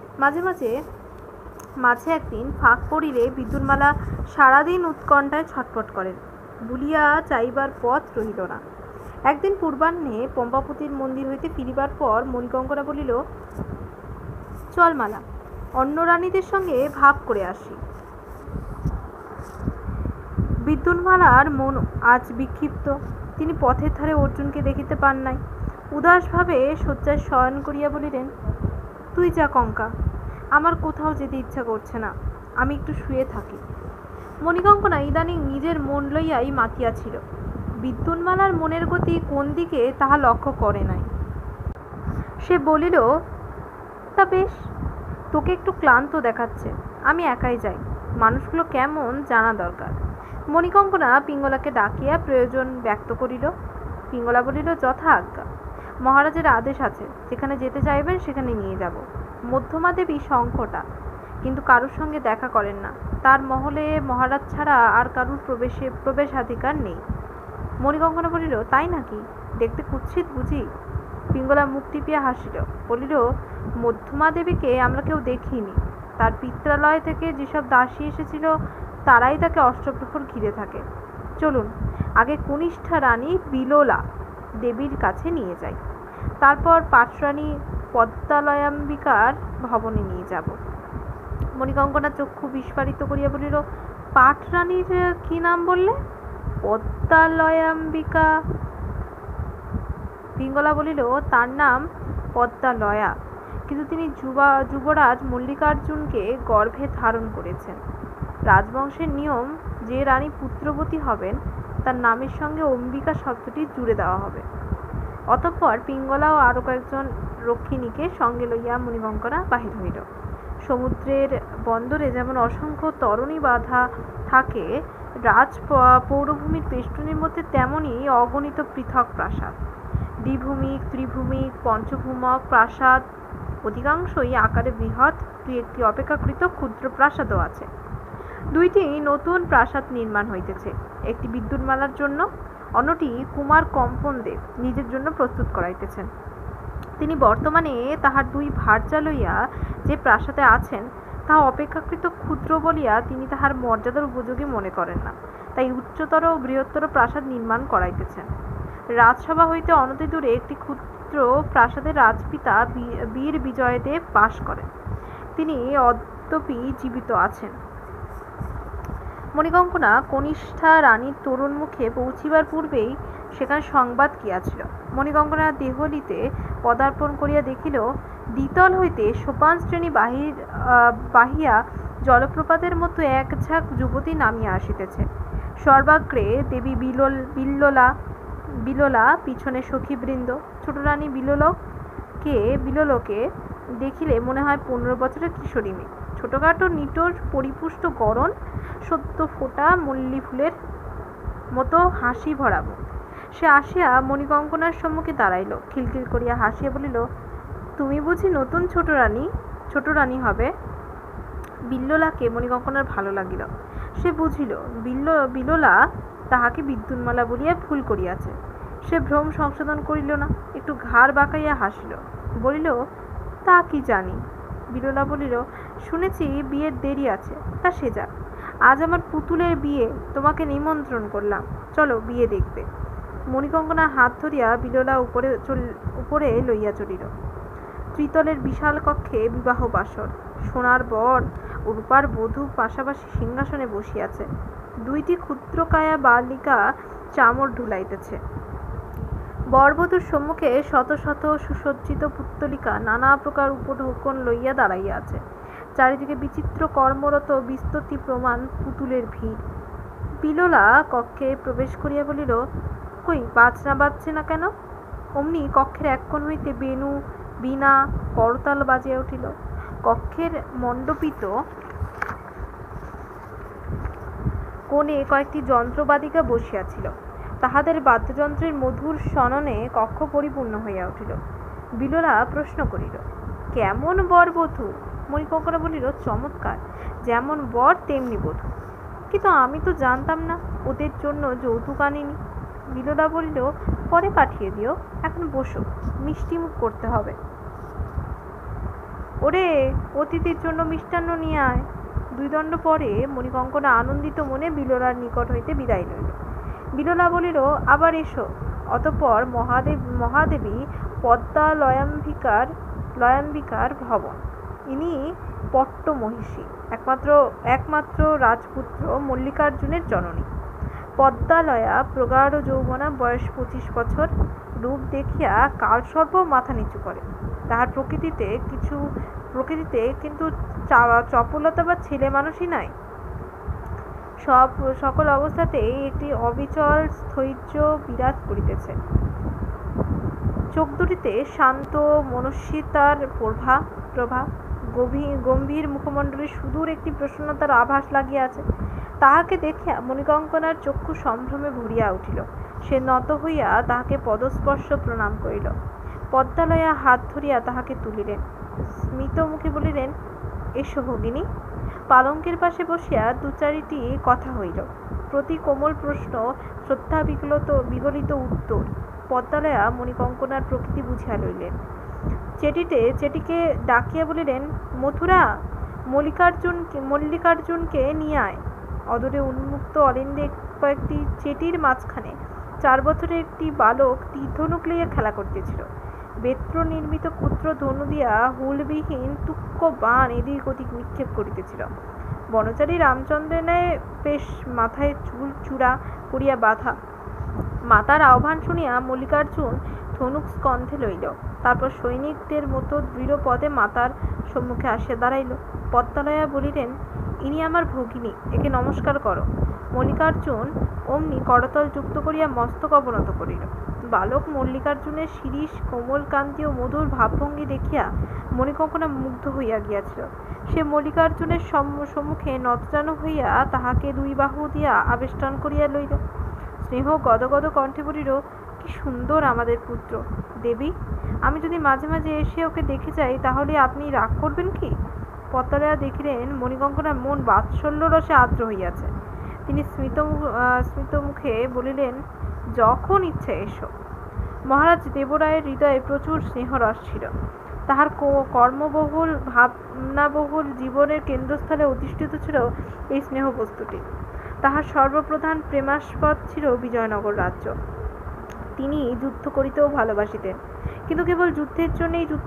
মাঝে একদিন ফাঁক পড়িলে বিদ্যুন্মালা সারাদিন উৎকণ্ঠায় ছটফট করেন। ভুলিয়া চাইবার পথ রহিল না। একদিন পূর্বাহ্নে পম্পাপতির মন্দির হইতে ফিরিবার পর মণিকঙ্কনা বলিল, চল মালা, অন্য রানীদের সঙ্গে ভাব করে আসি। বিদ্যুন্মালার মন আজ বিক্ষিপ্ত। তিনি পথের ধারে অর্জুনকে দেখিতে পান নাই। উদাসভাবে শয্যায় শয়ন করিয়া বলিলেন, তুই যা কঙ্কা, আমার কোথাও যেতে ইচ্ছা করছে না, আমি একটু শুয়ে থাকি। মণিকঙ্কনা ইদানিং নিজের মন লইয়াই মাতিয়াছিল। বিদ্যুন্মালার মনের গতি কোন দিকে তাহা লক্ষ্য করে নাই। সে বলিল, তা বেশ, তোকে একটু ক্লান্ত দেখাচ্ছে, আমি একাই যাই, মানুষগুলো কেমন জানা দরকার। মণিকঙ্কনা পিঙ্গলাকে ডাকিয়া প্রয়োজন ব্যক্ত করিল। পিঙ্গলা বলিল, যথা আজ্ঞা, মহারাজের আদেশ আছে, যেখানে যেতে চাইবেন সেখানে নিয়ে যাব। মধ্যমা দেবী শঙ্খটা, কিন্তু কারুর সঙ্গে দেখা করেন না। তার মহলে মহারাজ ছাড়া আর কারুর প্রবেশাধিকার নেই। মণিকঙ্কনা বলিল, তাই নাকি? দেখতে কুৎসিত বুঝি? পিঙ্গলা মুখ টিপিয়া হাসিল, বলিল, মধ্যমা দেবীকে আমরা কেউ দেখিনি। তার পিত্রালয় থেকে যেসব দাসী এসেছিল তারাই তাকে অষ্টপ্রহর ঘিরে থাকে। চলুন আগে কনিষ্ঠা রানী বিলোলা দেবীর কাছে নিয়ে যাই, তারপর পাটরানী পদ্মালয়াম্বিকার ভবনে নিয়ে যাব। মণিকঙ্কনা চক্ষু বিস্ফারিত করিয়া বলিল, পাটরানীর কি নাম বললে? পদ্মালয়াম্বিকা। পিঙ্গলা বলিল, তার নাম পদ্মালয়া, কিন্তু তিনি যুবরাজ মল্লিকার্জুনকে গর্ভে ধারণ করেছেন। রাজবংশের নিয়ম, যে রানী পুত্রবতী হবেন তার নামের সঙ্গে অম্বিকা শব্দটি জুড়ে দেওয়া হবে। অতঃপর পিঙ্গলা ও আরো কয়েকজন রক্ষিণীকে সঙ্গে লইয়া মণিকঙ্কনা বাহির হইল। সমুদ্রের বন্দরে যেমন অসংখ্য তরণী বাঁধা থাকে পৌরভূমির বেষ্টনীর মধ্যে, তেমনই অগণিত পৃথক প্রাসাদ, দ্বিভূমিক, ত্রিভূমিক, পঞ্চভূমক প্রাসাদ, অধিকাংশই আকারে বৃহৎ, দুই একটি অপেক্ষাকৃত ক্ষুদ্র প্রাসাদও আছে। দুইটি নতুন প্রাসাদ নির্মাণ হইতেছে, একটি বিদ্যুন্মালার জন্য, অন্যটি কুমার কম্পনদেব নিজের জন্য প্রস্তুত করাইতেছেন। তিনি বর্তমানে তাহার দুই ভার্যা লইয়া যে প্রাসাদে আছেন তাহা অপেক্ষাকৃত ক্ষুদ্র বলিয়া তিনি তাহার মর্যাদার উপযোগী মনে করেন না, তাই উচ্চতর ও বৃহত্তর প্রাসাদ নির্মাণ করাইতেছেন। রাজসভা হইতে অনতিদূরে একটি ক্ষুদ্র প্রাসাদে রাজপিতা বীর বিজয়দেব বাস করেন। তিনি অদ্যপি জীবিত আছেন। মণিকঙ্কনা কনিষ্ঠা রানীর তরুণ মুখে পৌঁছিবার পূর্বেই সেখানে সংবাদ গিয়াছিল। মণিকঙ্কনা দেহলিতে পদার্পণ করিয়া দেখিল, দ্বিতল হইতে সোপান শ্রেণী বাহিয়া জলপ্রপাতের মতো এক ঝাঁক যুবতী নামিয়া আসিতেছে। সর্বাগ্রে দেবী বিলোলা, পিছনে সখীবৃন্দ। ছোট রানী বিলোলকে দেখিলে মনে হয় 15 বছরের কিশোরী মেয়ে। ছোটখাটো নিটোর পরিপুষ্ট গড়ন, সদ্য ফোটা মল্লী ফুলের মতো হাসি ভরা মুখ। সে আসিয়া মণিকঙ্কনার সম্মুখে দাঁড়াইল, খিলখিল করিয়া হাসিয়া বলিল, তুমি বুঝি নতুন ছোট রানী হবে? বিল্বলাকে মণিকঙ্কনার ভালো লাগিল। সে বুঝিল বিলোলা তাহাকে বিদ্যুন্মালা বলিয়া ভুল করিয়াছে। সে ভ্রম সংশোধন করিল না, একটু ঘাড় বাঁকাইয়া হাসিল, বলিল, তা কি জানি। বিলোলা বলিল, শুনেছি বিয়ের দেরি আছে, তা সে যাক। আজ আমার পুতুলের বিয়ে, তোমাকে নিমন্ত্রণ করলাম, চলো বিয়ে দেখবে। মণিকঙ্কনা হাত ধরিয়া বিলোলা উপরে লইয়া চলিল। ত্রিতলের বিশাল কক্ষে বিবাহ বাসর। সোনার বর ও রূপার বধূ পাশাপাশি সিংহাসনে বসিয়াছে। 2টি ক্ষুদ্রকায়া বালিকা চামর ঢুলাইতেছে। বরবধূর সম্মুখে শত শত সুসজ্জিত পুত্তলিকা নানা প্রকার উপঢৌকন লইয়া দাঁড়াইয়া আছে। চারিদিকে বিচিত্র কর্মরত বিস্তৃতি প্রমাণ পুতুলের ভিড়। বিলোলা কক্ষে প্রবেশ করিয়া বলিল, কই বাজনা বাজছে না কেন? অমনি কক্ষের এক কোণ হইতে বেণু, বীণা, করতাল বাজিয়া উঠিল। কক্ষের মণ্ডপিত কোণে কয়েকটি যন্ত্রবাদিকা বসিয়াছিল। তাহাদের বাদ্যযন্ত্রের মধুর শননে কক্ষ পরিপূর্ণ হইয়া উঠিল। বিলোলা প্রশ্ন করিল, কেমন বর বধূ? মণিকঙ্কনা বলিল, চমৎকার, যেমন বর তেমনি বধূ। কিন্তু আমি তো জানতাম না, ওদের জন্য যৌতুক আনিনি। বিলোলা বলিল, পরে পাঠিয়ে দিও, এখন বসো, মিষ্টি মুখ করতে হবে। ওরে, অতিথির জন্য মিষ্টান্ন নিয়ে আয়। 2 দণ্ড পরে মণিকঙ্কনা আনন্দিত মনে বিলোলার নিকট হইতে বিদায় লইল। বিলোলা বলিল, আবার এসো। অতঃপর মহাদেবী পদ্মা লয়াম্বিকার ভবন। ইনি পট্ট মহিষী, একমাত্র রাজপুত্র মল্লিকার্জুনের জননী। পদ্মালয়া প্রগাঢ় যৌবনা, বয়স 25 বছর। রূপ দেখিয়া কালসর্প মাথা নিচু করে। তাহার প্রকৃতিতে কিন্তু চপলতা বা ছেলে মানুষই নাই। সকল অবস্থাতেই একটি অবিচল স্থৈর্য বিরাজ করিতেছে। চোখ দুটিতে শান্ত মনস্বিতার প্রভা, গম্ভীর মুখমণ্ডলে সুদূর একটি প্রসন্নতার আভাস লাগিয়াছে। তাহাকে দেখিয়া মণিকঙ্কনার চক্ষু সম্ভ্রমে ভরিয়া উঠিল। সে নত হইয়া তাহাকে পদস্পর্শ প্রণাম করিল। পদ্মালয়া হাত ধরিয়া তাহাকে তুলিলেন, স্মিত মুখে বলিলেন, এসো ভগিনী। পালঙ্কের পাশে বসিয়া 2-4টি কথা হইল। প্রতি কোমল প্রশ্ন, শ্রদ্ধা বিগলিত উত্তর। পদ্মালয়া মণিকঙ্কনার প্রকৃতি বুঝিয়া লইলেন। চেটিকে ডাকিয়া বলিলেন, মথুরা, মল্লিকার্জুনকে নিয়ে আয়। অদূরে উন্মুক্ত অলিন্দে কয়েকটি চেটির মাঝখানে 4 বছরের একটি বালক তীরধনুক লইয়া খেলা করিতেছিল। বেত্র নির্মিত ক্ষুদ্র ধনু দিয়া হুলবিহীন তুক্ষ বাণ এদিক ওদিক নিক্ষেপ করিতেছিল। বনচারী রামচন্দ্রের ন্যায় বেশ মাথায় চুল চূড়া করিয়া বাঁধা। মাতার আহ্বান শুনিয়া মল্লিকার্জুন ধনুক স্কন্ধে লইল। তারপর সৈনিকদের মতো দৃঢ় পদে মাতার সম্মুখে আসিয়া দাঁড়াইল। পদ্মালয়া বলিলেন, ইনি আমার ভগিনী, একে নমস্কার করো। মল্লিকার্জুন অমনি করতল যুক্ত করিয়া মস্তক অবনত করিল। বালক মল্লিকার্জুনের শিরীষ কোমল কান্তি ও মধুর ভাবভঙ্গি দেখিয়া মণিকঙ্কনা মুগ্ধ হইয়া গিয়াছিল। সে মল্লিকার্জুনের সম্মুখে নতজানু হইয়া তাহাকে 2 বাহু দিয়া আবেষ্টন করিয়া লইল। স্নেহ গদগদ কণ্ঠে বলিল, কি সুন্দর আমাদের পুত্র। দেবী, আমি যদি মাঝে মাঝে এসে ওকে দেখে যাই, তাহলে আপনি রাগ করবেন কি? পদ্মালয়া দেখিলেন মণিকঙ্কনার মন বাৎসল্য রসে আর্দ্র হইয়াছে। তিনি স্মিত মুখে বলিলেন, যখন ইচ্ছে এসো। মহারাজ দেবরায়ের হৃদয়ে প্রচুর স্নেহরস ছিল। তাহার কর্মবহুল ভাবনাবহুল জীবনের কেন্দ্রস্থলে অধিষ্ঠিত ছিল এই স্নেহবস্তুটি। তাহার সর্বপ্রধান প্রেমাস্পদ ছিল বিজয়নগর রাজ্য। তিনি যুদ্ধ করিতেও ভালোবাসিতেন, কিন্তু কেবল যুদ্ধের জন্যই যুদ্ধ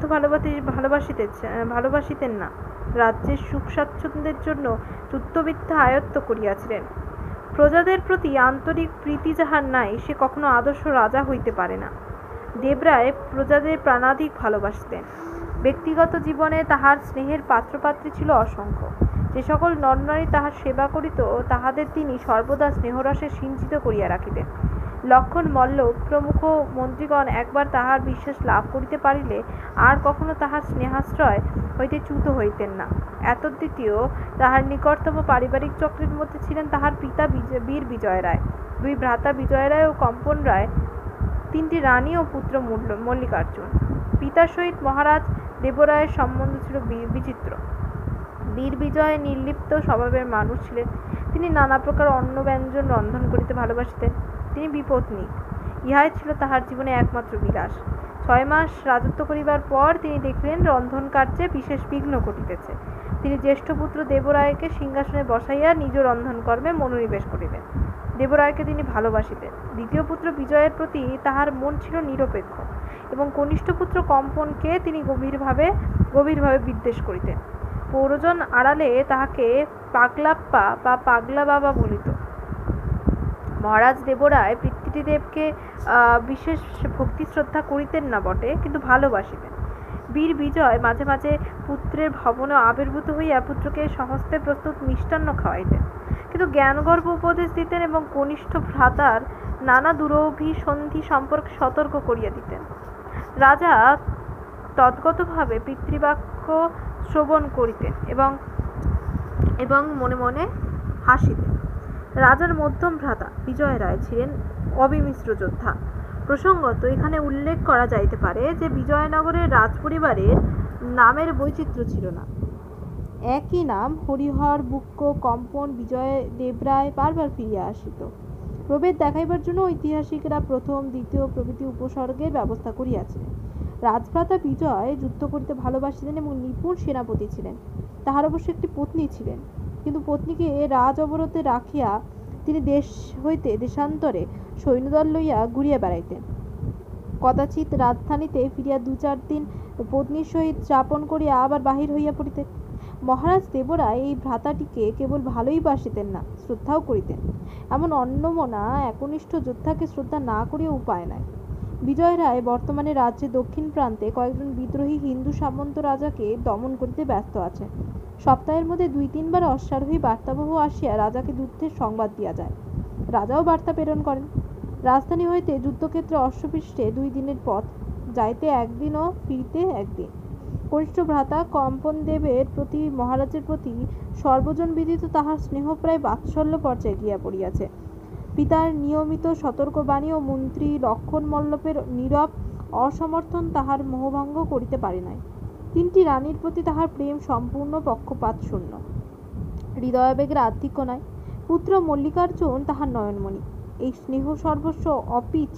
ভালোবাসিতেন না, রাজ্যের সুখ স্বাচ্ছন্দ্যের জন্য যুদ্ধবিদ্যা আয়ত্ত করিয়াছিলেন। প্রজাদের প্রতি আন্তরিক প্রীতি যাহার নাই, সে কখনো আদর্শ রাজা হইতে পারে না। দেবরায় প্রজাদের প্রাণাধিক ভালোবাসতেন। ব্যক্তিগত জীবনে তাহার স্নেহের পাত্রপাত্রী ছিল অসংখ্য। যে সকল নরনারী তাহার সেবা করিত, তাহাদের তিনি সর্বদা স্নেহরসে সিঞ্চিত করিয়া রাখিতেন। লক্ষণ, মল্ল প্রমুখ মন্ত্রীগণ একবার তাহার বিশ্বাস লাভ করিতে পারিলে আর কখনো তাহার স্নেহাশ্রয় হইতে চ্যুত হইতেন না। এতদ্বিতীয় তাহার নিকটতম পারিবারিক চক্রের মধ্যে ছিলেন তাহার পিতা বীর বিজয় রায়, দুই ভ্রাতা বিজয় রায় ও কম্পন রায়, তিনটি রানী ও পুত্র মল্লিকার্জুন। পিতার সহিত মহারাজ দেবরায়ের সম্বন্ধ ছিল বিচিত্র। বীর বিজয় নির্লিপ্ত স্বভাবের মানুষ ছিলেন। তিনি নানা প্রকার অন্ন ব্যঞ্জন রন্ধন করিতে ভালোবাসিতেন। তিনি বিপত্নী, ইহাই ছিল তাহার জীবনে একমাত্র বিলাস। 6 মাস রাজত্ব করিবার পর তিনি দেখলেন রন্ধন কার্যে বিশেষ বিঘ্ন ঘটিতেছে। তিনি জ্যেষ্ঠ পুত্র দেবরায়কে সিংহাসনে বসাইয়া নিজ রন্ধন কর্মে মনোনিবেশ করিলেন। দেবরায়কে তিনি ভালোবাসিতেন। দ্বিতীয় পুত্র বিজয়ের প্রতি তাহার মন ছিল নিরপেক্ষ এবং কনিষ্ঠ পুত্র কম্পনকে তিনি গভীরভাবে বিদ্বেষ করিতেন। পৌরজন আড়ালে তাহাকে পাগলাপ্পা বা পাগলা বাবা বলিত। মহারাজ দেবরায় পিতৃদেবকে বিশেষ ভক্তি শ্রদ্ধা করিতেন না বটে, কিন্তু ভালোবাসিতেন। বীর বিজয় মাঝে মাঝে পুত্রের ভবনে আবির্ভূত হইয়া পুত্রকে স্বহস্তে প্রস্তুত মিষ্টান্ন খাওয়াইতেন, কিন্তু জ্ঞানগর্ভ উপদেশ দিতেন এবং কনিষ্ঠ ভ্রাতার নানা দুরভিসন্ধি সম্পর্কে সতর্ক করিয়া দিতেন। রাজা তদ্গতভাবে পিতৃবাক্য শ্রবণ করিতেন এবং মনে মনে হাসিতেন। রাজার মধ্যম ভ্রাতা বিজয় রায় ছিলেন অবিমিশ্র যোদ্ধা। প্রসঙ্গত এখানে উল্লেখ করা যাইতে পারে যে বিজয়নগরের রাজপরিবারের নামের বৈচিত্র্য ছিল না। একই নাম হরিহর, বুক্ক, কম্পন, বিজয়, দেবরায় বারবার ফিরিয়া আসিত। প্রভেদ দেখাইবার জন্য ঐতিহাসিকরা প্রথম, দ্বিতীয় প্রভৃতি উপসর্গের ব্যবস্থা করিয়াছিলেন। রাজভ্রাতা বিজয় যুদ্ধ করিতে ভালোবাসিতেন এবং নিপুণ সেনাপতি ছিলেন। তাহার অবশ্য একটি পত্নী ছিলেন, কিন্তু পত্নীকে রাজ অবরোধে রাখিয়া তিনি দেশ হইতে দেশান্তরে সৈন্যদল লইয়া ঘুরিয়া বেড়াইতেন। কদাচিৎ রাজধানীতে ফিরিয়া 2-4 দিন পত্নীর সহিত যাপন করিয়া আবার বাহির হইয়া পড়িতেন। মহারাজ দেবরায় এই ভ্রাতাটিকে কেবল ভালোই বাসিতেন না, শ্রদ্ধাও করিতেন। এমন অন্নমনা একনিষ্ঠ যোদ্ধাকে শ্রদ্ধা না করিয়া উপায় নাই। বিজয় রায় বর্তমানে রাজ্যের দক্ষিণ প্রান্তে কয়েকজন বিদ্রোহী হিন্দু সামন্ত রাজাকে দমন করিতে ব্যস্ত আছেন। সপ্তাহের মধ্যে 2-3 বার অশ্বারোহী বার্তাবহ আসিয়া রাজাকে যুদ্ধের সংবাদ দিয়া যায়। রাজাও বার্তা প্রেরণ করেন। রাজধানী হইতে যুদ্ধক্ষেত্রে অশ্বপৃষ্ঠে 2 দিনের পথ, যাইতে 1 দিন ও ফিরিতে 1 দিন। কনিষ্ঠ ভ্রাতা কম্পনদেবের প্রতি মহারাজের প্রতি সর্বজন বিদিত তাহার স্নেহ প্রায় বাৎসল্য পর্যায়ে গিয়া পড়িয়াছে। পিতার নিয়মিত সতর্কবাণী ও মন্ত্রী লক্ষণ মল্লপের নীরব অসমর্থন তাহার মোহভঙ্গ করিতে পারে নাই। 3টি রানীর প্রতি তাহার প্রেম সম্পূর্ণ পক্ষপাত শূন্য, হৃদয়াবেগের আধিক্য নাই। পুত্র মল্লিকার্জুন তাহার নয়নমণি। এই স্নেহ সর্বস্ব অপিচ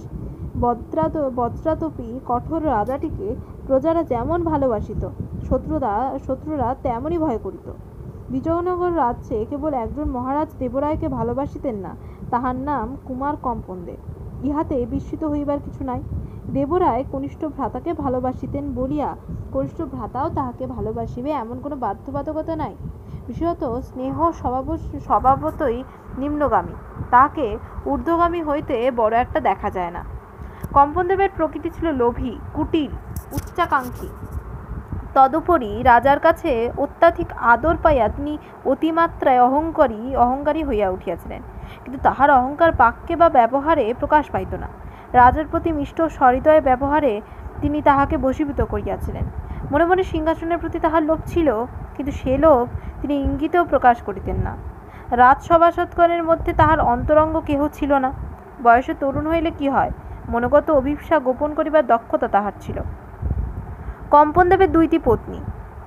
বজ্রাতপী কঠোর রাজাটিকে প্রজারা যেমন ভালোবাসিত, শত্রুরা তেমনই ভয় করিত। বিজয়নগর রাজ্যে কেবল একজন মহারাজ দেবরায়কে ভালোবাসিতেন না, তাহার নাম কুমার কম্পনদেব। ইহাতে বিস্মিত হইবার কিছু নাই। দেবরায় কনিষ্ঠ ভ্রাতাকে ভালোবাসিতেন বলিয়া কনিষ্ঠ ভ্রাতাও তাহাকে ভালোবাসিবে এমন কোনো বাধ্যবাধকতা নাই। বিশেষত স্নেহ স্বভাবতই নিম্নগামী, তাহাকে ঊর্ধ্বগামী হইতে বড় একটা দেখা যায় না। কম্পনদেবের প্রকৃতি ছিল লোভী, কুটিল, উচ্চাকাঙ্ক্ষী। তদুপরি রাজার কাছে অত্যাধিক আদর পাইয়া তিনি অতিমাত্রায় অহংকারী হইয়া উঠিয়াছিলেন, কিন্তু তাহার অহংকার বাক্যে বা ব্যবহারে প্রকাশ পাইত না। রাজার প্রতি মিষ্ট সহৃদয় ব্যবহারে তিনি তাহাকে বশীভূত করিয়াছিলেন। মনে মনে সিংহাসনের প্রতি তাহার লোভ ছিল, কিন্তু সে লোভ তিনি ইঙ্গিতেও প্রকাশ করিতেন না। রাজসভাসদগণের মধ্যে তাহার অন্তরঙ্গ কেহ ছিল না। বয়সে তরুণ হইলে কি হয়, মনোগত অভিপ্সা গোপন করিবার দক্ষতা তাহার ছিল। কম্পনদেবের 2টি পত্নী,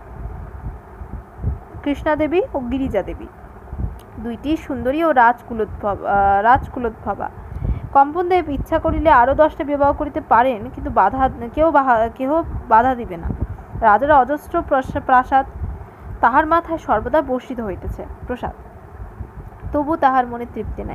কৃষ্ণা দেবী ও গিরিজা দেবী, 2টি সুন্দরী ও রাজকুলোদ্ভবা। কম্পনদেব ইচ্ছা করিলে আরও 10টা বিবাহ করিতে পারেন, কিন্তু কেহ বাধা দিবে না। রাজার অজস্র প্রাসাদ, তাহার মাথায় সর্বদা বর্ষিত হইতেছে প্রসাদ, তবু তাহার মনে তৃপ্তি নাই।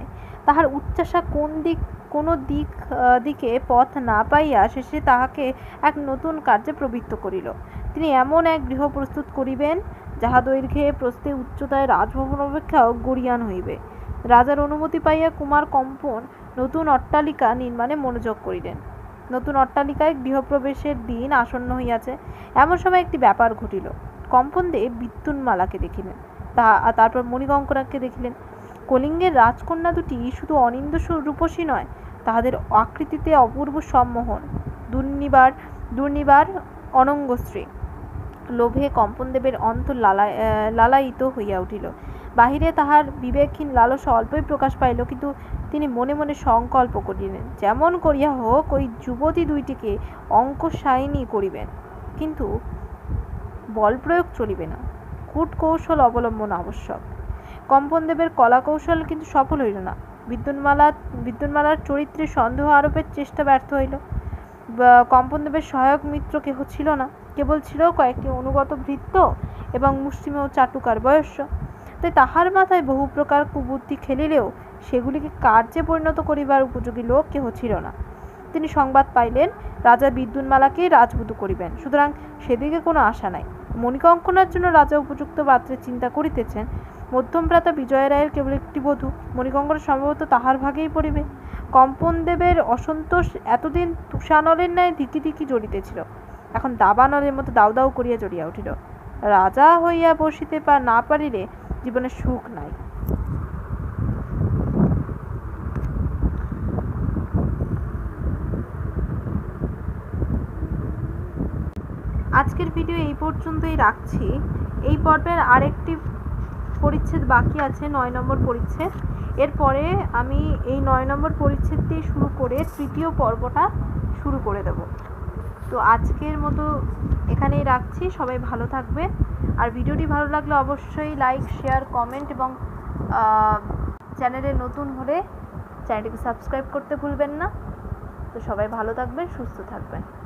তাহার উচ্চাশা কোনো দিকে পথ না পাইয়া শেষে তাহাকে এক নতুন কার্যে প্রবৃত্ত করিল। তিনি এমন এক গৃহ প্রস্তুত করিবেন, যাহা দৈর্ঘ্যে প্রস্থে উচ্চতায় রাজভবন অপেক্ষাও গরীয়ান হইবে। রাজার অনুমতি পাইয়া কুমার কম্পন নতুন অট্টালিকা নির্মাণে মনোযোগ করিলেন। নতুন অট্টালিকায় গৃহপ্রবেশের দিন আসন্ন হইয়াছে। এমন সময় একটি ব্যাপার ঘটিল। কম্পনদেব বিদ্যুন্মালাকে দেখিলেন, তারপর মণিকঙ্কনাকে দেখিলেন। কলিঙ্গের রাজকন্যা দুটি শুধু অনিন্দ রূপসী নয়, তাহাদের আকৃতিতে অপূর্ব সম্মোহন, দুর্নিবার অনঙ্গশ্রী। লোভে কম্পনদেবের অন্তর লালায়িত হইয়া উঠিল। বাহিরে তাহার বিবেকহীন লালসা অল্পই প্রকাশ পাইল, কিন্তু তিনি মনে মনে সংকল্প করিলেন, যেমন করিয়া হোক ওই যুবতী দুইটিকে অঙ্কশায়িনী করিবেন। কিন্তু বল প্রয়োগ চলিবে না, কূট কৌশল অবলম্বন আবশ্যক। কম্পনদেবের কলা কৌশল কিন্তু সফল হইল না। বিদ্যুন্মালার চরিত্রে সন্দেহ আরোপের চেষ্টা ব্যর্থ হইল। কম্পনদেবের সহায়ক মিত্র কেহ ছিল না, কেবল ছিল কয়েকটি অনুগত ভৃত্য এবং মুষ্টিমেয় চাটুকার বয়স্য। তাই তাহার মাথায় বহু প্রকার কুবুদ্ধি খেলিলেও সেগুলিকে কার্যে পরিণত করিবার উপযোগী লোক কেহ ছিল না। তিনি সংবাদ পাইলেন রাজা বিদ্যুন্মালাকেই রাজবধূ করিবেন, সুতরাং সেদিকে কোনো আশা নাই। মণিকঙ্কনার জন্য রাজা উপযুক্ত পাত্রের চিন্তা করিতেছেন। মধ্যমভ্রাতা বিজয় রায়ের কেবল একটি বধূ, মণিকঙ্কনা সম্ভবত তাহার ভাগেই পড়িবে। কম্পনদেবের অসন্তোষ এতদিন তুষানলের ন্যায় ধিকি ধিকি জ্বলিতেছিল, এখন দাবানলের মতো দাউ দাউ করিয়া জ্বলিয়া উঠিল। রাজা হইয়া বসিতে না পারিলে জীবনে সুখ নাই। আজকের ভিডিও এই পর্যন্তই রাখছি। এই পর্বের আরেকটি পরিচ্ছেদ বাকি আছে, 9 নম্বর পরিচ্ছেদ। এরপরে আমি এই 9 নম্বর পরিচ্ছেদ দিয়ে শুরু করে তৃতীয় পর্বটা শুরু করে দেব। তো আজকের মতো এখানেই রাখছি। সবাই ভালো থাকবে। আর ভিডিওটি ভালো লাগলে অবশ্যই লাইক, শেয়ার, কমেন্ট এবং চ্যানেলে নতুন হলে চ্যানেলটিকে সাবস্ক্রাইব করতে ভুলবেন না। তো সবাই ভালো থাকবেন, সুস্থ থাকবেন।